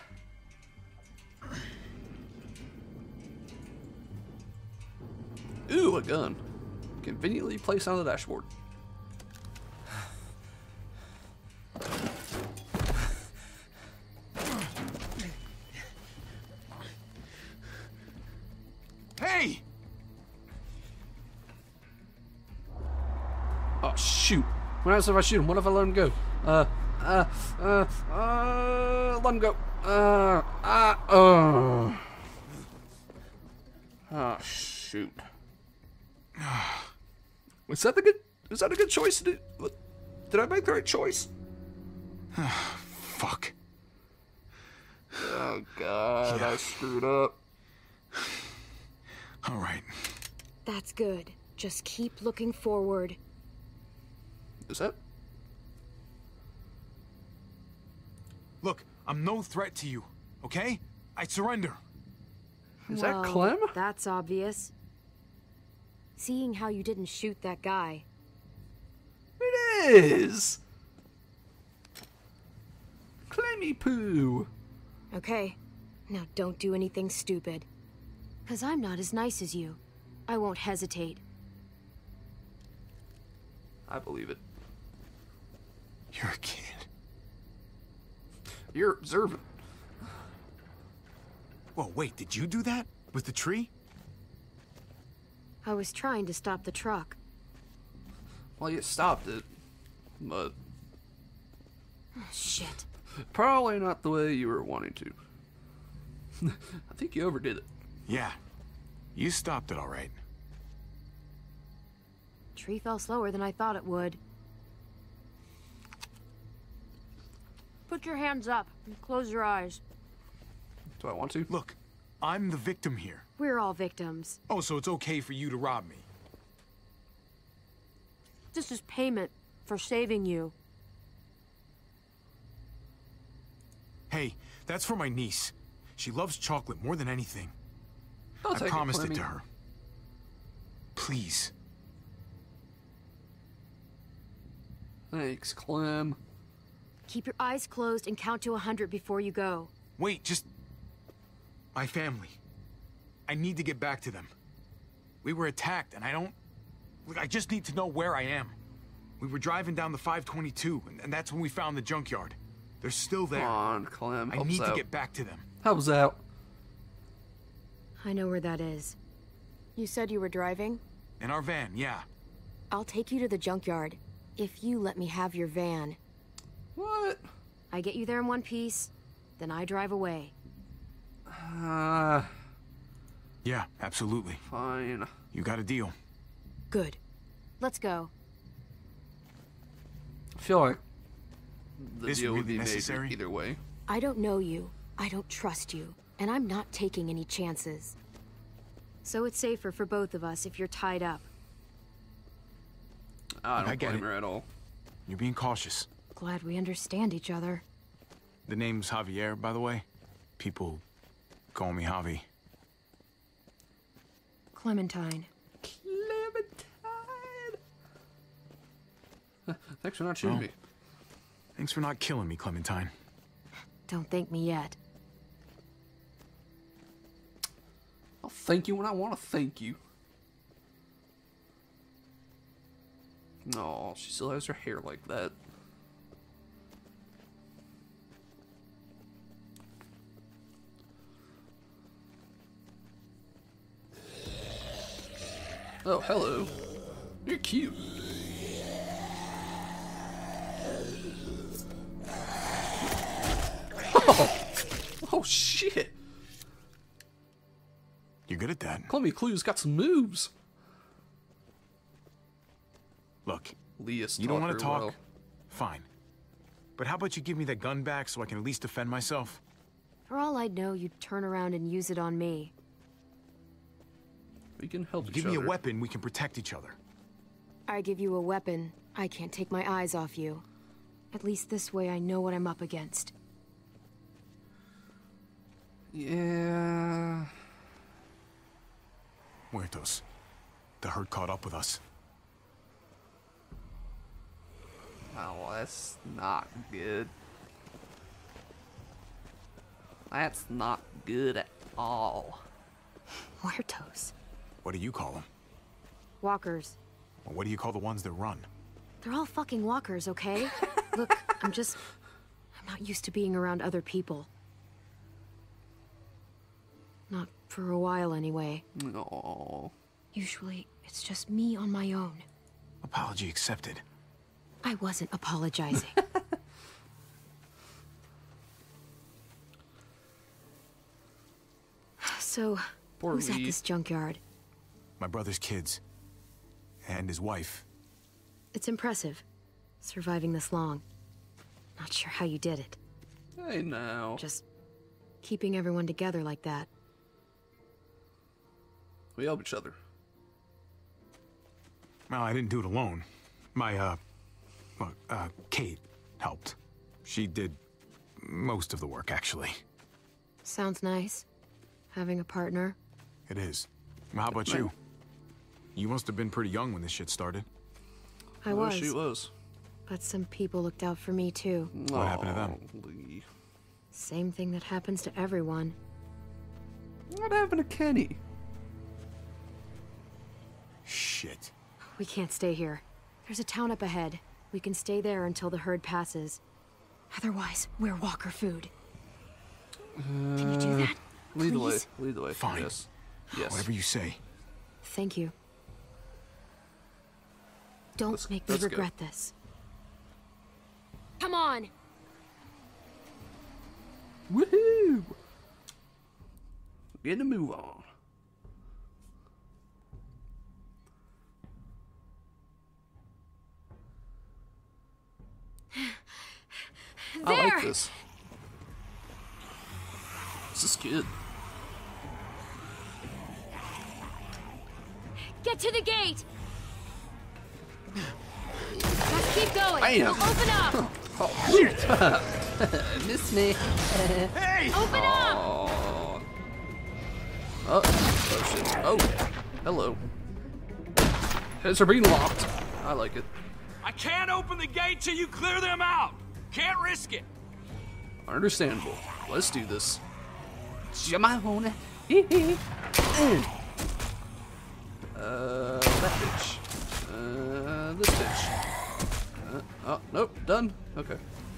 S1: Ooh, a gun. Conveniently placed on the dashboard.
S11: Hey!
S1: Oh, shoot. What happens if I shoot him? What if I let him go? Let him go. Oh, shoot. Was that the good? Was that a good choice to do? Did I make the right choice?
S11: Fuck.
S1: Oh, God, I screwed up.
S11: All right.
S14: That's good. Just keep looking forward.
S1: Is that?
S11: Look, I'm no threat to you, okay? I surrender.
S1: Is
S14: Well,
S1: that Clem?
S14: That's obvious. Seeing how you didn't shoot that guy.
S1: It is! Clemmy Poo!
S14: Okay, now don't do anything stupid. 'Cause I'm not as nice as you. I won't hesitate.
S1: I believe it.
S11: You're a kid.
S1: You're observant.
S11: Well, wait, did you do that? With the tree?
S14: I was trying to stop the truck.
S1: Well, you stopped it. But
S14: Shit.
S1: probably not the way you were wanting to. I think you overdid it.
S11: Yeah. You stopped it all right.
S14: Tree fell slower than I thought it would. Put your hands up and close your eyes.
S1: Do I want to?
S11: Look, I'm the victim here.
S14: We're all victims.
S11: Oh, so it's okay for you to rob me?
S14: This is payment for saving you.
S11: Hey, that's for my niece. She loves chocolate more than anything.
S1: I'll
S11: I
S1: take it,
S11: promised it
S1: Clemmy.
S11: to her. Please.
S1: Thanks, Clem.
S14: Keep your eyes closed and count to 100 before you go.
S11: Wait, just... My family. I need to get back to them. We were attacked, and I don't... Look, I just need to know where I am. We were driving down the 522, and that's when we found the junkyard. They're still there.
S1: Come on, Clem.
S11: I
S1: Help
S11: need
S1: us
S11: to
S1: out.
S11: get back to them.
S1: Help us out.
S14: I know where that is. You said you were driving?
S11: In our van, yeah.
S14: I'll take you to the junkyard, if you let me have your van.
S1: What?
S14: I get you there in one piece, then I drive away.
S11: Yeah, absolutely.
S1: Fine.
S11: You got a deal.
S14: Good. Let's go.
S1: I feel like the
S11: This
S1: deal would
S11: really
S1: be made
S11: necessary?
S1: either way.
S14: I don't know you. I don't trust you. And I'm not taking any chances. So it's safer for both of us if you're tied up.
S1: I don't
S11: get
S1: blame
S11: it.
S1: her at all.
S11: You're being cautious.
S14: Glad we understand each other.
S11: The name's Javier, by the way. People call me Javi.
S14: Clementine.
S1: Thanks for not shooting me.
S11: Thanks for not killing me, Clementine.
S14: Don't thank me yet.
S1: I'll thank you when I want to thank you. No, she still has her hair like that. Oh, hello. You're cute. Oh shit.
S11: You're good at that.
S1: Clemmy Clue's got some moves.
S11: Look,
S1: Leah's
S11: you don't
S1: taught
S11: want to
S1: her
S11: talk?
S1: well.
S11: Fine. But how about you give me that gun back so I can at least defend myself?
S14: For all I'd know, you'd turn around and use it on me.
S1: We can help each
S11: Give
S1: other.
S11: me a weapon, we can protect each other.
S14: I give you a weapon, I can't take my eyes off you. At least this way I know what I'm up against.
S1: Yeah.
S11: Muertos. The herd caught up with us.
S1: Oh, that's not good. That's not good at all.
S14: Muertos.
S11: What do you call them?
S14: Walkers.
S11: Or what do you call the ones that run?
S14: They're all fucking walkers, okay? Look, I'm not used to being around other people. Not for a while, anyway.
S1: No.
S14: Usually, it's just me on my own.
S11: Apology accepted.
S14: I wasn't apologizing. So,
S11: Poor
S14: who's at
S11: Lee.
S14: this junkyard?
S11: My brother's kids. And his wife.
S14: It's impressive, surviving this long. Not sure how you did it.
S1: Hey, now.
S14: Just keeping everyone together like that.
S1: We help each other.
S11: Well, I didn't do it alone. My, Kate helped. She did most of the work, actually.
S14: Sounds nice. Having a partner.
S11: It is. How about you? You must have been pretty young when this shit started.
S14: I was.
S1: She was.
S14: But some people looked out for me, too.
S11: What happened to them?
S14: Same thing that happens to everyone.
S1: What happened to Kenny?
S11: Shit.
S14: We can't stay here. There's a town up ahead. We can stay there until the herd passes. Otherwise, we're walker food. Can you do that?
S1: Lead the way.
S14: Please?
S1: Lead the way.
S11: Fine.
S1: Yes. Yes.
S11: Whatever you say.
S14: Thank you. Don't make me regret this. Come on!
S1: Woohoo! Getting a move on. I like this. This is good.
S14: Get to the gate! Just keep going.
S1: Bam.
S14: It'll open up.
S1: Oh, shit. Miss me.
S3: Hey!
S14: Open up!
S1: Oh. Oh, shit. Oh, hello. Heads are being locked. I like it.
S15: I can't open the gate till you clear them out. Can't risk it.
S1: Understandable. Let's do this. That bitch. This bitch. Oh, nope, done. Okay.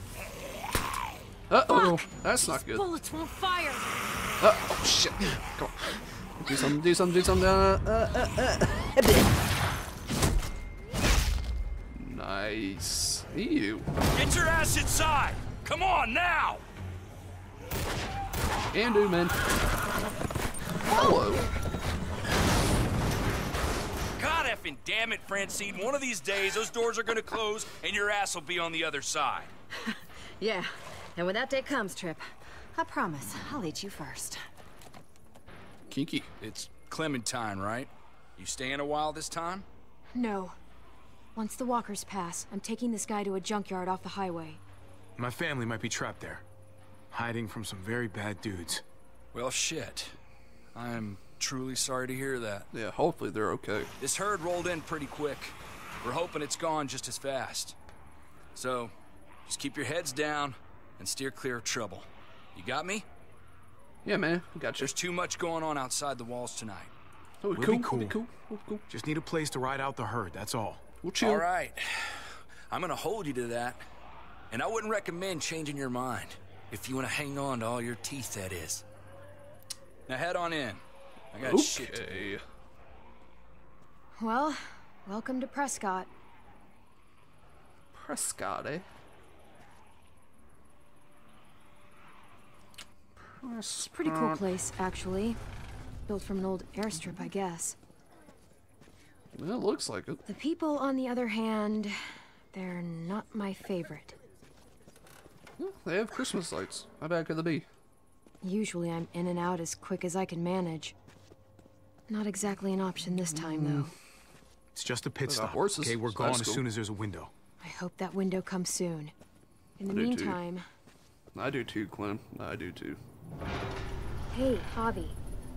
S1: Uh-oh, that's not good.
S14: Bullets won't fire.
S1: Oh, shit. Come on. Do something, do something, do something. Nice. Ew.
S15: Get your ass inside. Come on, now.
S1: Can do, man. Hello.
S15: God effing damn it, Francine. One of these days, those doors are gonna close and your ass will be on the other side.
S16: Yeah, and when that day comes, Trip, I promise I'll eat you first.
S1: Kinky.
S15: It's Clementine, right? You staying a while this time?
S14: No. Once the walkers pass, I'm taking this guy to a junkyard off the highway.
S11: My family might be trapped there, hiding from some very bad dudes.
S15: Well, shit. I'm truly sorry to hear that.
S1: Yeah, hopefully they're okay.
S15: This herd rolled in pretty quick. We're hoping it's gone just as fast. So, just keep your heads down and steer clear of trouble. You got me?
S1: Yeah, man. Got you.
S15: There's too much going on outside the walls tonight.
S1: Oh,
S11: We'll be cool. Just need a place to ride out the herd, that's all.
S1: We'll chill.
S15: All right. I'm gonna hold you to that. And I wouldn't recommend changing your mind. If you want to hang on to all your teeth, that is. Now head on in. I got shit to do.
S14: Well, welcome to Prescott.
S1: Prescott, eh?
S14: It's a pretty cool place, actually. Built from an old airstrip, I guess.
S1: It looks like it.
S14: The people, on the other hand, they're not my favorite.
S1: They have Christmas lights. How bad could they be?
S14: Usually I'm in and out as quick as I can manage. Not exactly an option this time, though.
S11: It's just a pit
S1: They got
S11: stop.
S1: horses,
S11: Okay, we're
S1: so
S11: gone
S1: that's
S11: as
S1: cool.
S11: soon as there's a window.
S14: I hope that window comes soon. In the
S1: I do too.
S14: meantime...
S1: I do too, Clem. I do too.
S14: Hey, Javi.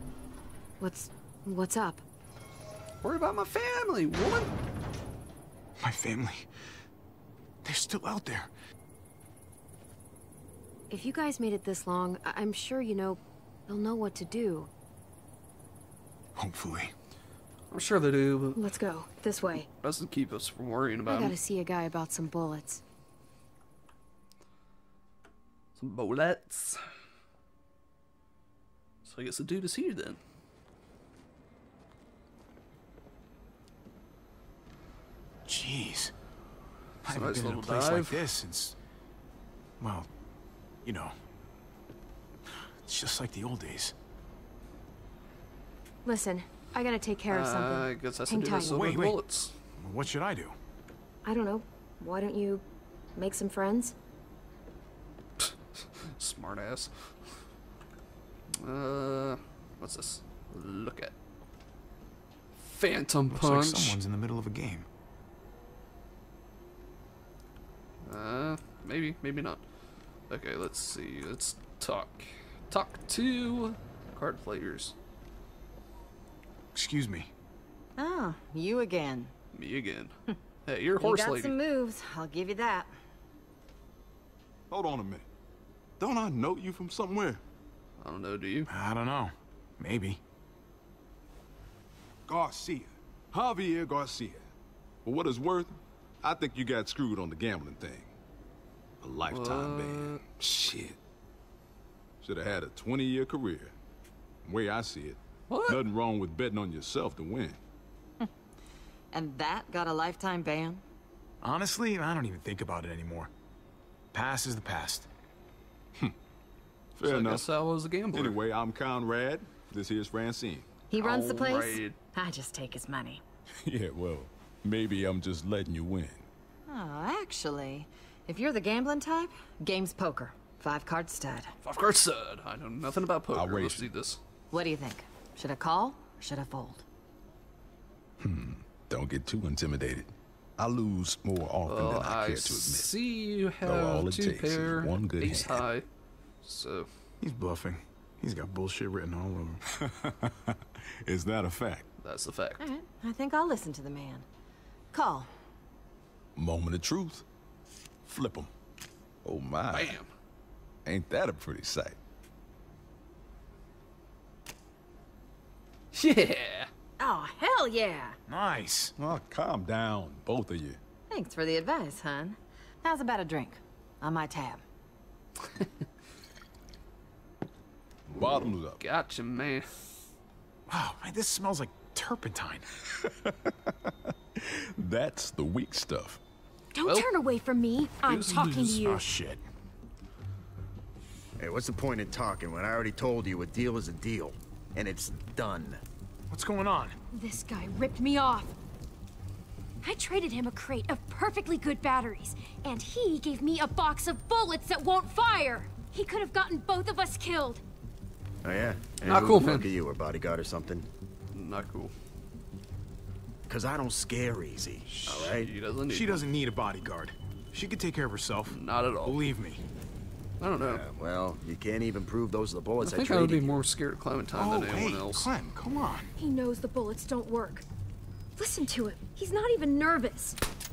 S14: What's up?
S1: Worry about my family, woman.
S11: My family. They're still out there.
S14: If you guys made it this long, I'm sure they'll know what to do.
S11: Hopefully.
S1: I'm sure they do, but
S14: Let's go. This way.
S1: doesn't keep us from worrying
S14: I
S1: about
S14: gotta
S1: them.
S14: see a guy about some bullets.
S1: Some bullets. So I guess the dude is here then.
S11: Jeez. I
S1: It's a
S11: haven't
S1: nice
S11: been in a
S1: little
S11: place like
S1: dive.
S11: this since... Well, you know. It's just like the old days.
S14: Listen, I gotta take care of something.
S1: I guess that's
S14: Hang
S1: to do
S14: tight.
S1: this over
S11: Wait.
S1: bullets.
S11: What should I do?
S14: I don't know. Why don't you make some friends?
S1: Smart ass. What's this? Look at. Phantom
S11: Looks
S1: Punch.
S11: like someone's in the middle of a game.
S1: Maybe, maybe not. Okay, let's see. Let's talk. Talk to card players.
S11: Excuse me.
S16: Oh, you again.
S1: Me again. Hey, you're a horse
S16: you got
S1: lady.
S16: some moves, I'll give you that.
S17: Hold on a minute. Don't I know you from somewhere?
S1: I don't know, do you?
S11: I don't know. Maybe.
S17: Garcia. Javier Garcia. For what it's worth, I think you got screwed on the gambling thing. A lifetime ban. Shit. Should have had a 20-year career. The way I see it, nothing wrong with betting on yourself to win.
S16: And that got a lifetime ban?
S11: Honestly, I don't even think about it anymore. Past is the past.
S17: Fair
S1: So
S17: enough.
S1: I guess I was a gambler.
S17: Anyway, I'm Conrad. This here's Francine.
S16: He runs the place?
S17: Alright.
S16: I just take his money.
S17: Yeah, well, maybe I'm just letting you win.
S16: Oh, actually, if you're the gambling type, game's poker. 5-card stud.
S1: 5-card stud. I know nothing about poker.
S17: I'll raise
S1: Let's see this.
S16: What do you think? Should I call or should I fold?
S17: Don't get too intimidated. I lose more often
S1: Well,
S17: than I care to admit.
S1: see you
S17: Though all
S1: have
S17: it
S1: 2
S17: takes is
S1: pair,
S17: one good
S1: ace
S17: hand.
S1: high. So
S11: He's bluffing. He's got bullshit written all over him.
S17: Is that a fact?
S1: that's the fact.
S16: All right, I think I'll listen to the man. Call.
S17: Moment of truth. Flip 'em. Oh my.
S1: Bam.
S17: Ain't that a pretty sight?
S1: Yeah.
S16: Oh, hell yeah!
S11: Nice.
S17: Oh, calm down, both of you.
S16: Thanks for the advice, hon. How's about a drink? On my tab.
S17: Bottoms up.
S1: Gotcha, man.
S11: Wow, man, this smells like turpentine.
S17: That's the weak stuff.
S14: Don't turn away from me. I'm talking to you.
S11: Oh, shit.
S8: Hey, what's the point in talking when I already told you a deal is a deal? And it's done.
S11: What's going on?
S14: This guy ripped me off. I traded him a crate of perfectly good batteries, and he gave me a box of bullets that won't fire. He could have gotten both of us killed.
S8: Oh, yeah? And
S1: Not
S8: who
S1: cool,
S8: the fuck
S1: man.
S8: are you, a bodyguard or something?
S1: Not cool.
S8: Because I don't scare easy, all right?
S11: She doesn't need a bodyguard. She could take care of herself.
S1: Not at all.
S11: Believe me.
S1: I don't know.
S8: Well, you can't even prove those are the bullets
S1: I think I would be
S8: traded you.
S1: more scared of Clementine than anyone else.
S11: Clem, come on.
S14: He knows the bullets don't work. Listen to him. He's not even nervous.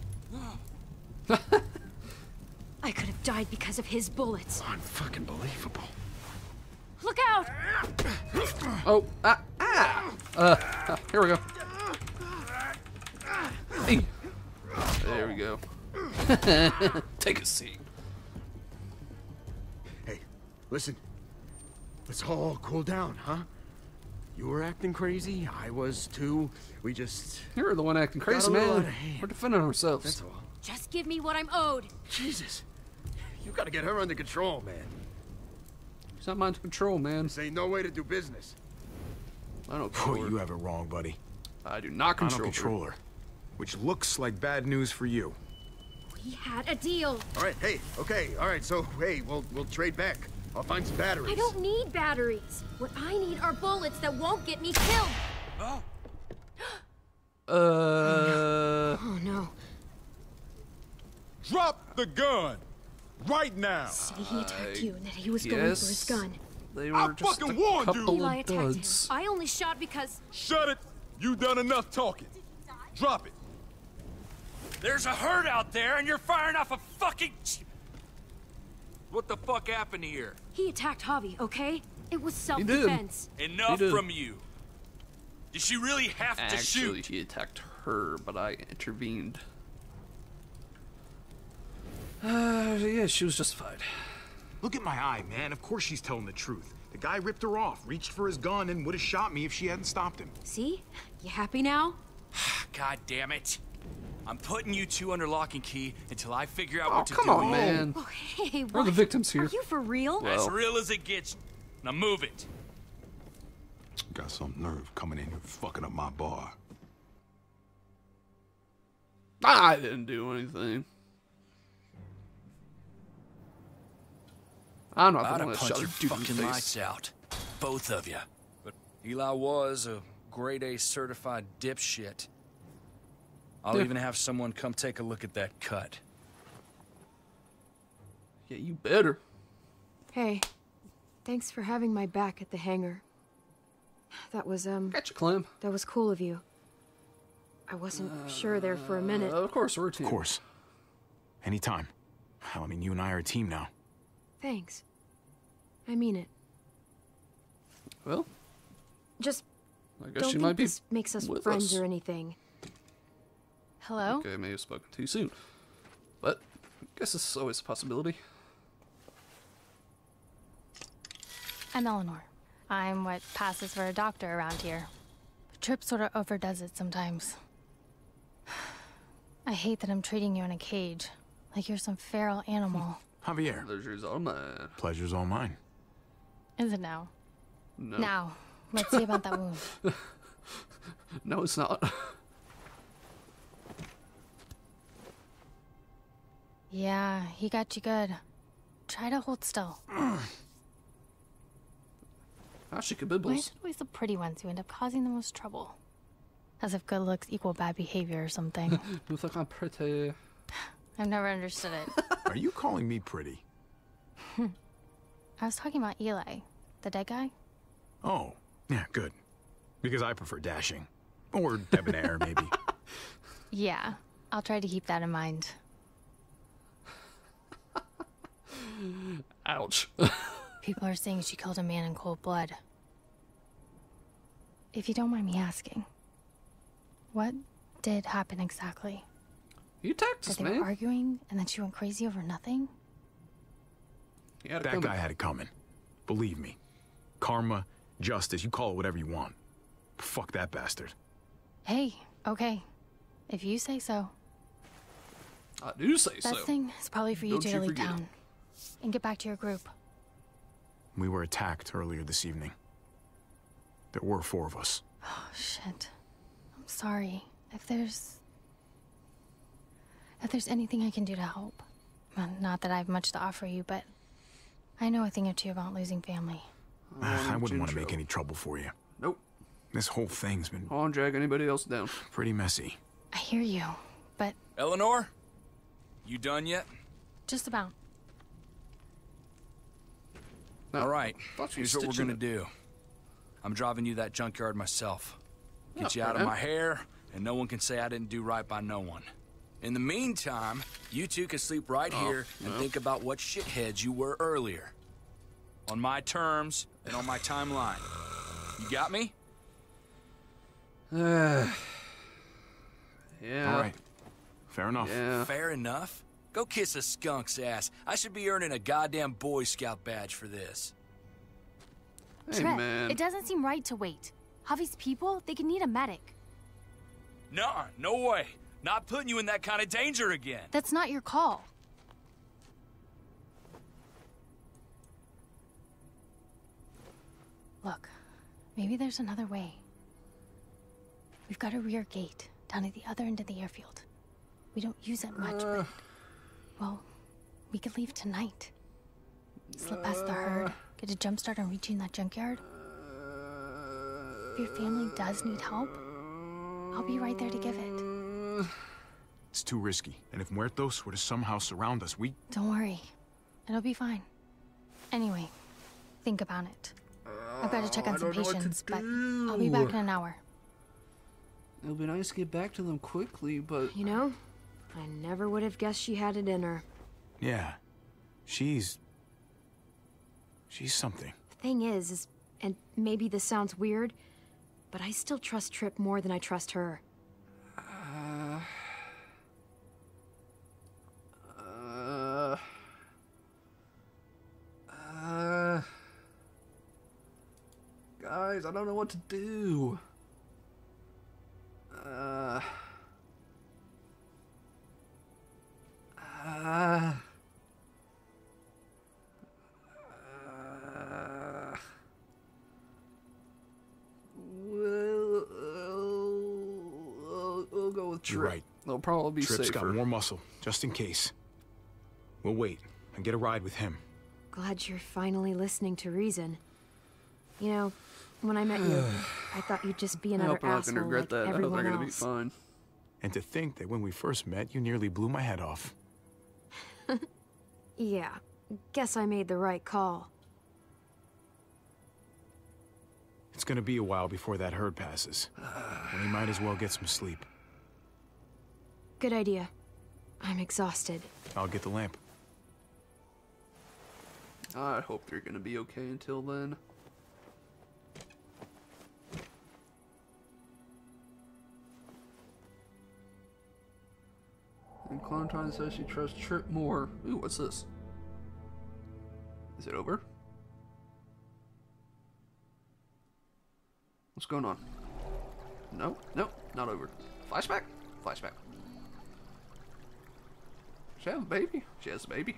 S14: I could have died because of his bullets.
S11: Unfucking believable.
S14: Look out!
S1: Oh, here we go. Hey. There we go. Take a seat.
S8: Hey, listen. Let's all cool down, huh? You were acting crazy. I was too. We just...
S1: You're the one acting crazy,
S8: got a little out
S1: man.
S8: of hand.
S1: We're defending ourselves.
S8: That's all.
S14: Just give me what I'm owed.
S8: Jesus. You gotta get her under control, man.
S1: It's not mind control, man.
S8: This ain't no way to do business.
S1: I don't
S11: Oh,
S1: control her.
S11: you have it wrong, buddy.
S1: I do not
S11: I don't
S1: control
S11: control her. Which looks like bad news for you.
S14: We had a deal.
S8: All right, hey, okay, all right, so, hey, we'll trade back. I'll find some batteries.
S14: I don't need batteries. What I need are bullets that won't get me killed. Oh no.
S17: Drop the gun! Right now!
S14: Say he attacked you and that he was going for his gun.
S1: They
S17: I
S1: were just
S17: fucking
S1: a
S17: warned you!
S1: couple
S14: Eli
S1: of
S14: attacked him.
S1: duds.
S14: I only shot because...
S17: Shut it! You done enough talking. Drop it.
S15: There's a herd out there and you're firing off a fucking... What the fuck happened here?
S14: He attacked Javi, okay? It was
S1: did.
S14: self-defense.
S15: Enough
S1: did.
S15: from you. Did she really have to
S1: Actually,
S15: shoot?
S1: he attacked her, but I intervened. Yeah, she was justified.
S11: Look at my eye, man. Of course she's telling the truth. The guy ripped her off, reached for his gun, and would have shot me if she hadn't stopped him.
S14: See? You happy now?
S15: God damn it. I'm putting you two under lock and key until I figure out
S1: Oh,
S15: what to
S1: come
S15: do.
S1: on, man.
S14: Oh, hey,
S1: We're
S14: what?
S1: the victims here.
S14: Are you for real?
S15: As real as it gets. Now move it.
S17: Got some nerve coming in here fucking up my bar.
S1: I didn't do anything. I'm not the
S15: I'd
S1: one
S15: have
S1: that shot
S15: punched
S1: her
S15: your
S1: dude in
S15: fucking
S1: the
S15: lights
S1: face.
S15: out. both of you. But Eli was a grade A certified dipshit. I'll even have someone come take a look at that cut.
S1: Yeah, you better.
S18: Hey, thanks for having my back at the hangar. That was,
S1: Gotcha, Clem.
S18: That was cool of you. I wasn't sure there for a minute.
S1: Of course, we're a team.
S11: Of course. Anytime. Hell, I mean, you and I are a team now.
S18: Thanks. I mean it.
S1: Well,
S18: just
S1: I guess
S18: don't
S1: she
S18: think
S1: might be
S18: this makes us
S1: with
S18: friends
S1: us.
S18: or anything.
S7: Hello?
S1: Okay, I may have spoken too soon. But I guess this is always a possibility.
S7: I'm Eleanor. I'm what passes for a doctor around here. But Tripp sort of overdoes it sometimes. I hate that I'm treating you in a cage, like you're some feral animal.
S11: Javier.
S1: Pleasure's all mine.
S11: Pleasure's all mine.
S7: Is it now?
S1: No.
S7: Now, let's see about that wound.
S1: No, it's not.
S7: Yeah, he got you good. Try to hold still.
S1: How she could
S7: Why
S1: bibbles.
S7: is it always the pretty ones who end up causing the most trouble? As if good looks equal bad behavior or something.
S1: You think I'm pretty.
S7: I've never understood it.
S11: Are you calling me pretty?
S7: I was talking about Eli, the dead guy.
S11: Oh, yeah, good. Because I prefer dashing. Or debonair, maybe.
S7: Yeah, I'll try to keep that in mind.
S1: Ouch.
S7: People are saying she killed a man in cold blood. If you don't mind me asking, what did happen exactly?
S1: You attacked
S7: That
S1: us,
S7: they
S1: man.
S7: were arguing and then she went crazy over nothing?
S11: That guy had it coming. Believe me. Karma, justice, you call it whatever you want. Fuck that bastard.
S7: Hey, okay. If you say so.
S1: I do say so.
S7: Best thing is probably for you
S1: Don't
S7: two
S1: you
S7: to leave
S1: forget it.
S7: town and get back to your group.
S11: We were attacked earlier this evening. There were 4 of us.
S7: Oh, shit. I'm sorry. If there's anything I can do to help. Well, not that I have much to offer you, but I know a thing or two about losing family.
S11: I wouldn't want to make any trouble for you.
S1: Nope.
S11: This whole thing's been
S1: I won't drag anybody else down.
S11: pretty messy.
S7: I hear you, but
S15: Eleanor? You done yet?
S7: just about.
S15: All right,
S1: thought you
S15: here's what we're
S1: stitching
S15: gonna do. I'm driving you that junkyard myself. Get you out of
S1: okay.
S15: my hair, and no one can say I didn't do right by no one. In the meantime, you two can sleep right here and think about what shitheads you were earlier. On my terms and on my timeline. You got me?
S1: Yeah.
S11: All right. Fair enough.
S1: Yeah.
S15: Fair enough. Go kiss a skunk's ass. I should be earning a goddamn Boy Scout badge for this.
S1: Hey,
S14: Trip,
S1: man.
S14: it doesn't seem right to wait. Javi's people, they could need a medic.
S15: Nuh-uh, no way. Not putting you in that kind of danger again.
S14: That's not your call.
S7: Look, maybe there's another way. We've got a rear gate down at the other end of the airfield. We don't use it much, but, well, we could leave tonight. Slip past the herd, get a jump start on reaching that junkyard. If your family does need help, I'll be right there to give it.
S11: It's too risky. And if Muertos were to somehow surround us, we...
S7: Don't worry. It'll be fine. Anyway, think about it. I've got to check on some patients, but I'll be back in an hour.
S1: It'll be nice to get back to them quickly, but...
S18: You know, I never would have guessed she had it in her.
S11: Yeah. She's something.
S18: The thing is, and maybe this sounds weird, but I still trust Tripp more than I trust her.
S1: Guys, I don't know what to do. We'll go with Tripp.
S11: You're right.
S1: They'll probably be
S11: Tripp's
S1: safer.
S11: got more muscle, just in case. We'll wait and get a ride with him.
S18: Glad you're finally listening to reason. You know, when I met you, I thought you'd just be
S1: I
S18: another
S1: hope I'm not
S18: asshole
S1: gonna regret
S18: like
S1: that. I hope
S18: everyone
S1: they're gonna be
S18: else.
S1: fine.
S11: And to think that when we first met, you nearly blew my head off.
S18: Yeah, guess I made the right call.
S11: It's gonna be a while before that herd passes. We might as well get some sleep.
S18: Good idea. I'm exhausted.
S11: I'll get the lamp.
S1: I hope they're gonna be okay until then. And Clementine says she trusts Trip more. Ooh, what's this? Is it over? What's going on? No, no, not over. Flashback? Flashback. She has a baby? She has a baby.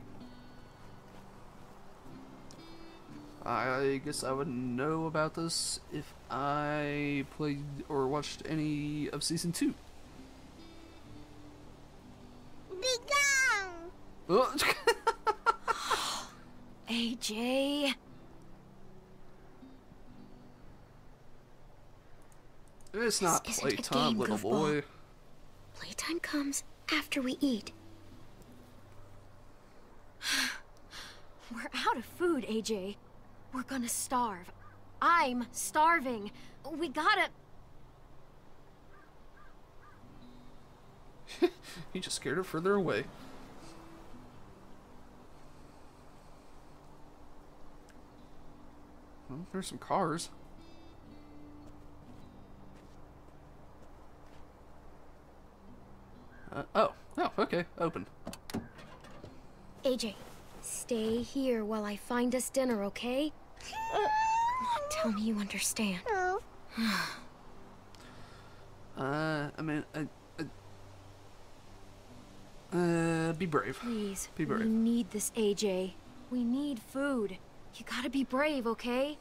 S1: I guess I would know about this if I played or watched any of Season 2. Oh.
S18: AJ.
S1: It's not
S14: This isn't a
S1: playtime,
S14: game,
S1: little
S14: goofball.
S1: boy.
S14: Playtime comes after we eat.
S18: We're out of food, AJ. We're gonna starve. I'm starving. We gotta...
S1: He just scared her further away. Well, there's some cars. Oh, okay, open.
S14: AJ, stay here while I find us dinner, okay? Come on, tell me you understand.
S1: I mean, be brave.
S18: Please,
S1: Be brave.
S18: we need this, AJ. We need food. You gotta be brave, okay?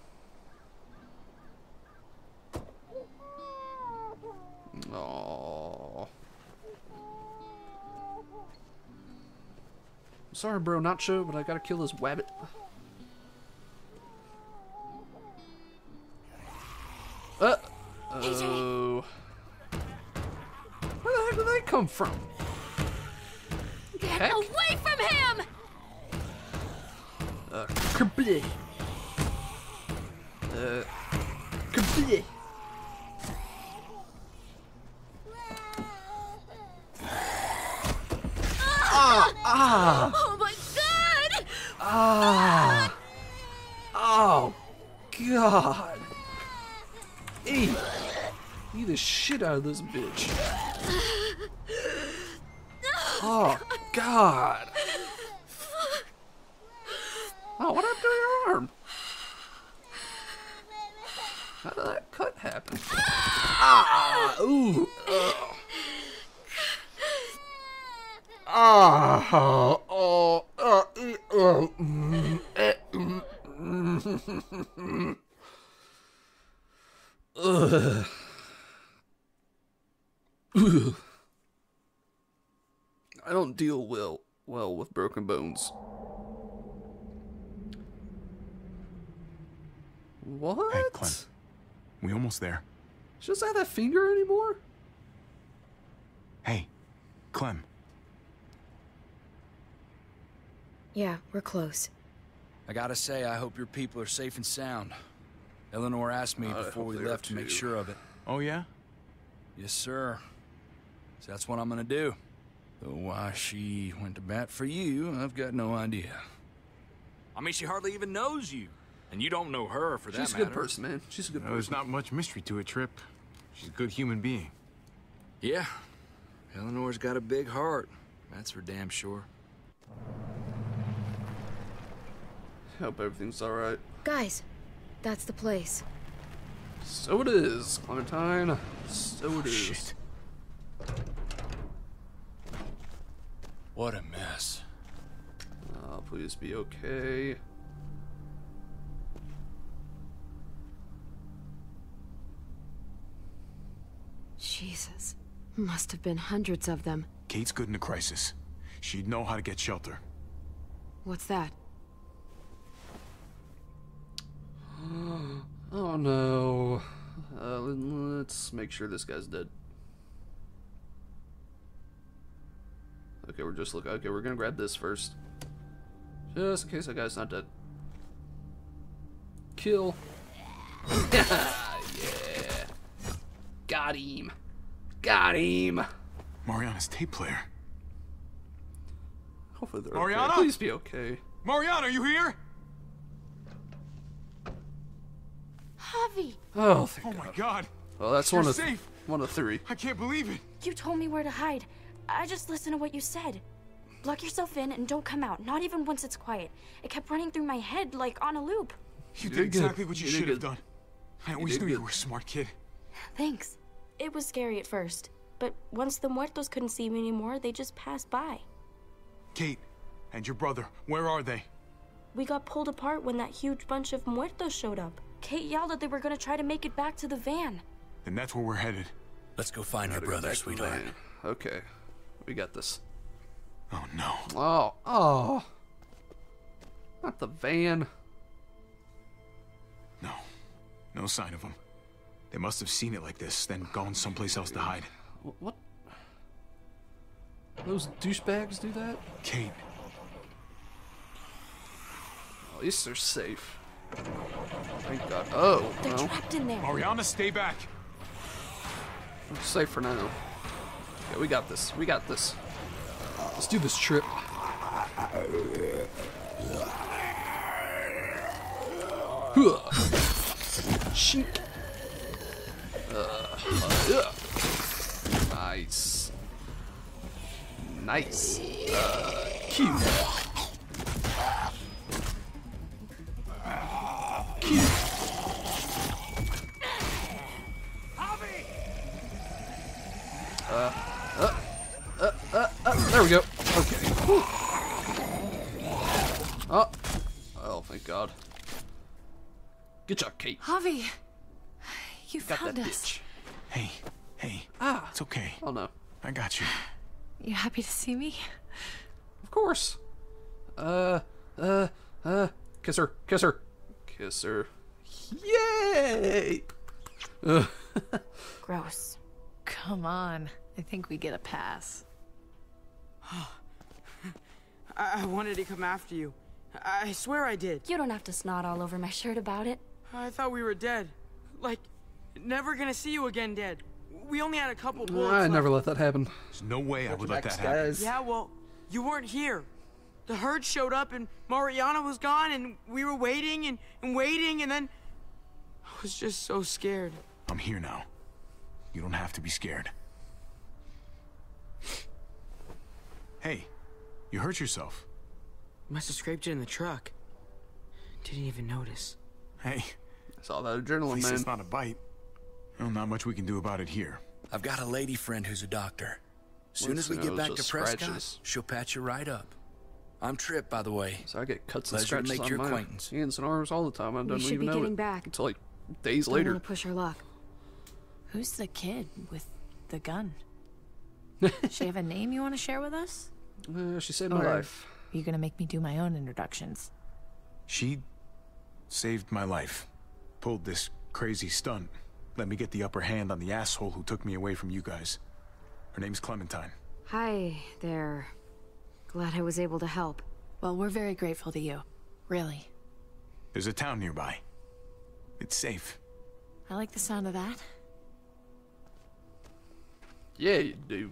S1: Aww. Sorry, bro, Nacho, but I gotta kill this wabbit. Oh. Where the heck did that come from?
S14: Get
S1: Heck?
S14: away from him!
S1: Kerbleh. Kerbleh.
S14: Oh my god!
S1: Oh, God. Eat the shit out of this bitch. Oh, God. Oh, what happened to your arm? How did that cut happen? Ooh. I don't deal well with broken bones. What?
S11: Hey, Clem. We almost there.
S1: She doesn't have that finger anymore?
S11: Hey, Clem.
S18: Yeah, we're close.
S15: I gotta say, I hope your people are safe and sound. Eleanor asked me before we left to make sure of it.
S11: Oh, yeah?
S15: Yes, sir. So that's what I'm gonna do. Though why she went to bat for you, I've got no idea. I mean, she hardly even knows you. And you don't know her, for that matter.
S1: She's a good person, man. She's a good person.
S11: There's not much mystery to it, Trip. She's a good human being.
S15: Yeah. Eleanor's got a big heart. That's for damn sure.
S1: Hope everything's alright.
S18: Guys, that's the place.
S1: So it is, Clementine. So it is.
S11: Shit.
S15: What a mess.
S1: Oh, please be okay.
S18: Jesus. Must have been hundreds of them.
S11: Kate's good in a crisis. She'd know how to get shelter.
S18: What's that?
S1: Oh no. Let's make sure this guy's dead. Okay, we're just looking. Okay, we're gonna grab this first. Just in case that guy's not dead. Kill. Yeah. Got him. Got him.
S11: Mariana's tape player.
S1: Hopefully they're
S11: Mariana?
S1: okay. Please be okay.
S11: Mariana, are you here?
S14: Javi!
S1: Oh, thank
S11: my God.
S1: Well, that's
S11: You're
S1: one of
S11: safe.
S1: one of three.
S11: I can't believe it.
S9: You told me where to hide. I just listened to what you said. Lock yourself in and don't come out, not even once it's quiet. It kept running through my head like on a loop.
S11: You did exactly what you should have done. I always knew you were a smart kid.
S9: Thanks. It was scary at first, but once the muertos couldn't see me anymore, they just passed by.
S11: Kate and your brother, where are they?
S9: We got pulled apart when that huge bunch of muertos showed up. Kate yelled that they were gonna try to make it back to the van.
S11: Then that's where we're headed.
S15: Let's go find your brother, sweetheart.
S1: Okay, we got this.
S11: Oh no.
S1: Oh. Not the van.
S11: No sign of them. They must have seen it like this, then gone someplace else to hide.
S1: What? Those douchebags do that?
S11: Kate.
S1: At least they're safe. Thank God. Oh,
S9: They're
S1: no.
S9: trapped in there.
S11: Mariana, stay back.
S1: We're safe for now. Okay, we got this. We got this. Let's do this trip. Shink. Nice. Nice. Cute. Cute. There we go. Okay. Whew. Oh, thank God. Good job, Kate.
S6: Javi, you
S1: Got
S6: found
S1: that
S6: us.
S1: bitch.
S11: Hey. It's okay.
S1: Oh no.
S11: I got you.
S6: You happy to see me?
S1: Of course. Kiss her. Kiss her. Kiss her. Yay!
S9: Gross.
S6: Come on. I think we get a pass.
S4: I wanted to come after you. I swear I did.
S9: You don't have to snot all over my shirt about it.
S4: I thought we were dead. Like, never gonna see you again dead. We only had a couple bullets
S1: I
S4: left.
S1: never let that happen.
S11: There's no way I would let that
S1: Next,
S11: happen.
S1: guys.
S4: Yeah, well, you weren't here. The herd showed up and Mariana was gone and we were waiting and waiting and then... I was just so scared.
S11: I'm here now. You don't have to be scared. Hey, you hurt yourself.
S4: Must have scraped it in the truck. Didn't even notice.
S11: Hey.
S1: I saw that
S11: At
S1: adrenaline,
S11: least
S1: man.
S11: it's not a bite. Well, not much we can do about it here.
S15: I've got a lady friend who's a doctor. Soon as we
S1: Listen,
S15: get
S1: it
S15: back
S1: was
S15: to
S1: just
S15: Prescott,
S1: scratches.
S15: she'll patch you right up. I'm Tripp, by the way.
S1: So I get cuts and
S15: Pleasure to
S1: scratches
S15: make
S1: on
S15: your
S1: my
S15: acquaintance.
S1: hands and arms all the time. I
S14: We
S1: don't
S14: should
S1: even
S14: be
S1: know
S14: getting
S1: it
S14: back.
S1: until like days
S14: Don't
S1: later.
S14: want to push our luck.
S6: Who's the kid with the gun? She have a name you want to share with us?
S1: She saved my
S6: Or
S1: life.
S6: Are you gonna make me do my own introductions?
S11: She saved my life. Pulled this crazy stunt. Let me get the upper hand on the asshole who took me away from you guys. Her name's Clementine.
S14: Hi there. Glad I was able to help.
S6: Well, we're very grateful to you. Really.
S11: There's a town nearby. It's safe.
S6: I like the sound of that.
S1: Yeah, you do.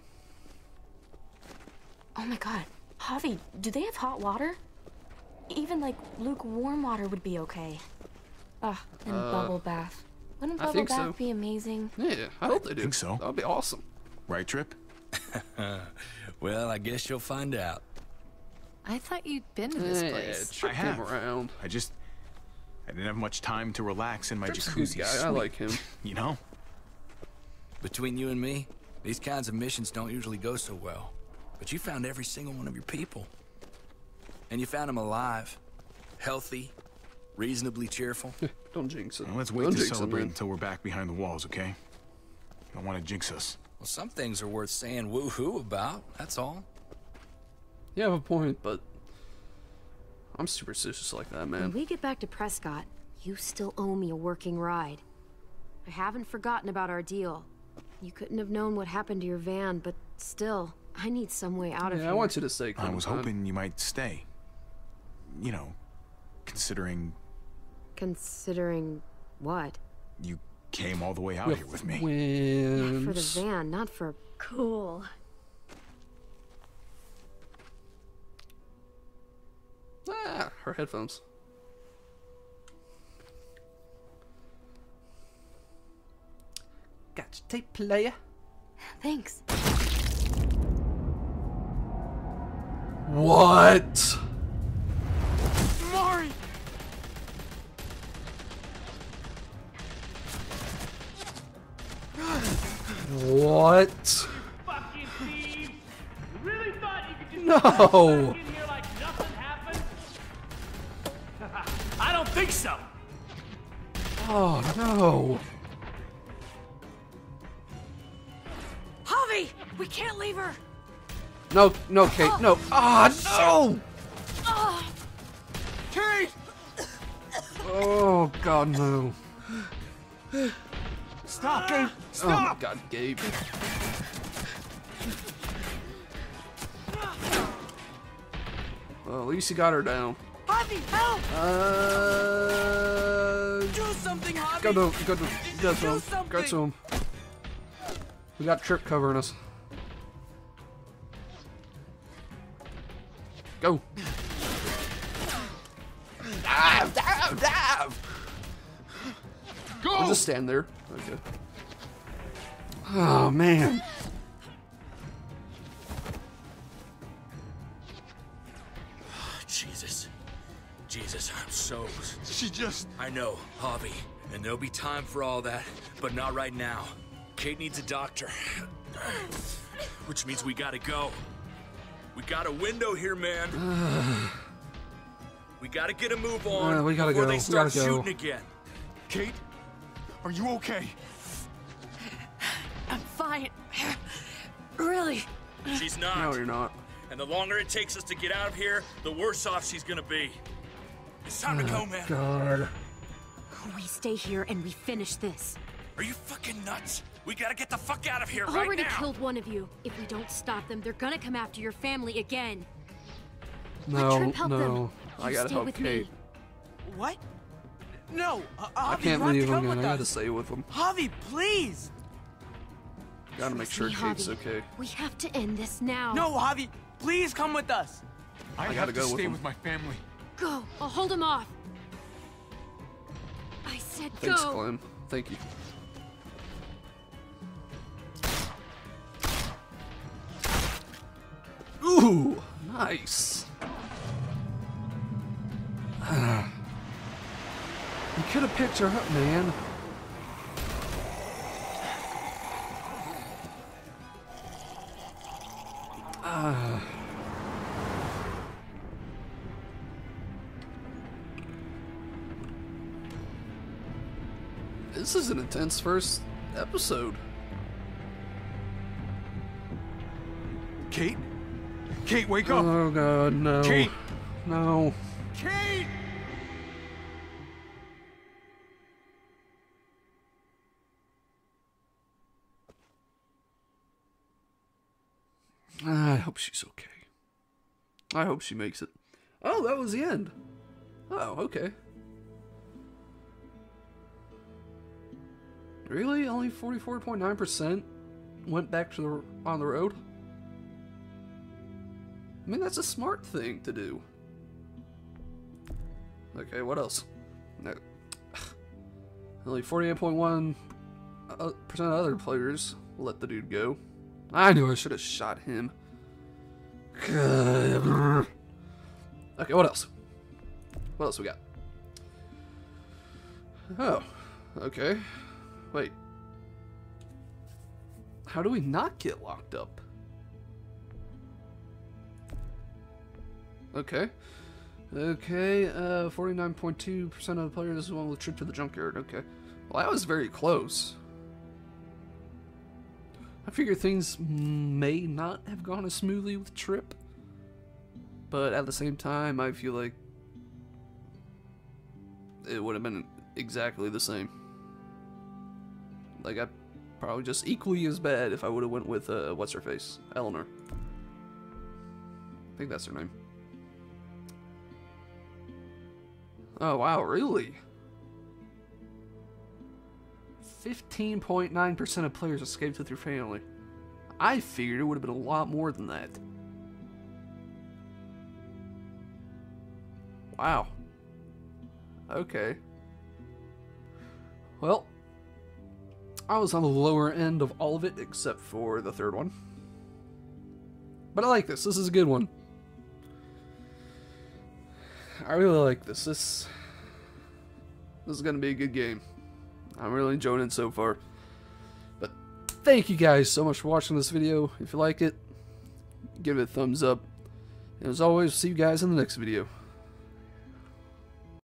S9: Oh my God. Javi, do they have hot water? Even like lukewarm water would be okay. Ugh, and bubble bath. Wouldn't
S1: I
S9: bubble
S1: think
S9: bath
S1: so.
S9: be amazing?
S1: Yeah, I hope they do.
S11: think so.
S1: That would be awesome.
S11: Right, Tripp?
S15: Well, I guess you'll find out.
S6: I thought you'd been to this place.
S1: Tripp
S11: I
S1: came
S11: have.
S1: around.
S11: I didn't have much time to relax in my
S1: Tripp's a
S11: jacuzzi.
S1: good guy. I
S11: suite.
S1: like him.
S11: You know?
S15: Between you and me, these kinds of missions don't usually go so well. But you found every single one of your people. And you found them alive, healthy, reasonably cheerful.
S1: Don't jinx it.
S11: Well, let's wait
S1: Don't
S11: to
S1: jinx it,
S11: celebrate
S1: man.
S11: until we're back behind the walls, okay? Don't want to jinx us.
S15: Well, some things are worth saying woo-hoo about, that's all.
S1: You have a point, but I'm superstitious like that,
S14: When
S1: man.
S14: we get back to Prescott,
S18: you still owe me a working ride. I haven't forgotten about our deal. You couldn't have known what happened to your van, but still, I need some way out of here.
S1: I want you to stay.
S11: I was hoping you might stay. You know, considering...
S18: Considering what?
S11: You came all the way out here with me.
S18: Yeah, for the van, not for... Cool.
S1: Ah, her headphones. Got your tape player.
S18: Thanks.
S1: What?
S4: Mari!
S1: What?
S19: Fucking thieves! You really thought you could just
S1: No.
S19: come back in here like nothing happened? I don't think so.
S1: Oh no.
S5: Javi, we can't leave her.
S1: No, no, Kate, no. Ah, no!
S3: Kate!
S1: Oh God, no.
S3: Stop, Gabe!
S1: Oh
S3: Stop!
S1: my God, Gabe. Well, at least you got her down.
S4: Javi, help! Do something, Javi!
S1: Go to him. Go to him. We got Trip covering us. Go. Dive!
S3: Go!
S1: I'll just stand there. Okay. Oh man.
S15: Jesus, I'm so...
S3: She just...
S15: I know, Javi, and there'll be time for all that, but not right now. Kate needs a doctor. Which means we gotta go. We got a window here, man. We gotta get a move on
S1: we gotta
S15: before
S1: go.
S15: they start
S1: We gotta go.
S15: shooting again.
S3: Kate, are you okay?
S5: I'm fine. Really.
S15: She's not.
S1: No, you're not.
S15: And the longer it takes us to get out of here, the worse off she's gonna be. It's time to go, man.
S1: God.
S18: We stay here and we finish this.
S15: Are you fucking nuts? We gotta get the fuck out of here
S18: I
S15: right
S18: already
S15: now.
S18: killed one of you. If we don't stop them, they're gonna come after your family again.
S1: No,
S18: Trip help them.
S1: no. I
S18: You
S1: gotta
S18: stay
S1: help
S18: with
S1: Kate.
S18: me.
S4: What? No,
S1: I
S4: Javi,
S1: can't
S4: you have
S1: leave
S4: to
S1: him,
S4: come
S1: man.
S4: with
S1: I gotta
S4: us.
S1: stay with him.
S4: Javi, please.
S1: Gotta make sure
S18: me,
S1: Kate's
S18: Javi.
S1: okay.
S18: We have to end this now.
S4: No, Javi, please come with us.
S3: I
S1: gotta
S3: have to
S1: go with
S3: stay
S1: him.
S3: with my family.
S18: Go. I'll hold him off. I said
S1: Thanks,
S18: go.
S1: Clem. Thank you. Ooh, nice. You could have picked her up, man. This is an intense first episode.
S3: Kate? Kate, wake up!
S1: Oh God, no.
S3: Kate!
S1: No.
S3: Kate!
S1: I hope she's okay. I hope she makes it. Oh, that was the end. Oh, okay. Really? Only 44.9% went back to on the road? I mean, that's a smart thing to do. Okay, what else? No. Only 48.1% of other players let the dude go. I knew I should have shot him. Okay, what else? What else we got? Oh, okay. Wait. How do we not get locked up? Okay. Okay, 49.2% of the players this is one with trip to the junkyard. Okay. Well, that was very close. I figure things may not have gone as smoothly with Trip, but at the same time, I feel like it would have been exactly the same. Like, I probably just equally as bad if I would have went with, what's her face? Eleanor. I think that's her name. Oh, wow, really? 15.9% of players escaped with their family. I figured it would have been a lot more than that. Wow. Okay. Well, I was on the lower end of all of it except for the third one. But I like this. This is a good one. I really like this. This is going to be a good game. I'm really enjoying it so far. But thank you guys so much for watching this video. If you like it, give it a thumbs up. And as always, see you guys in the next video.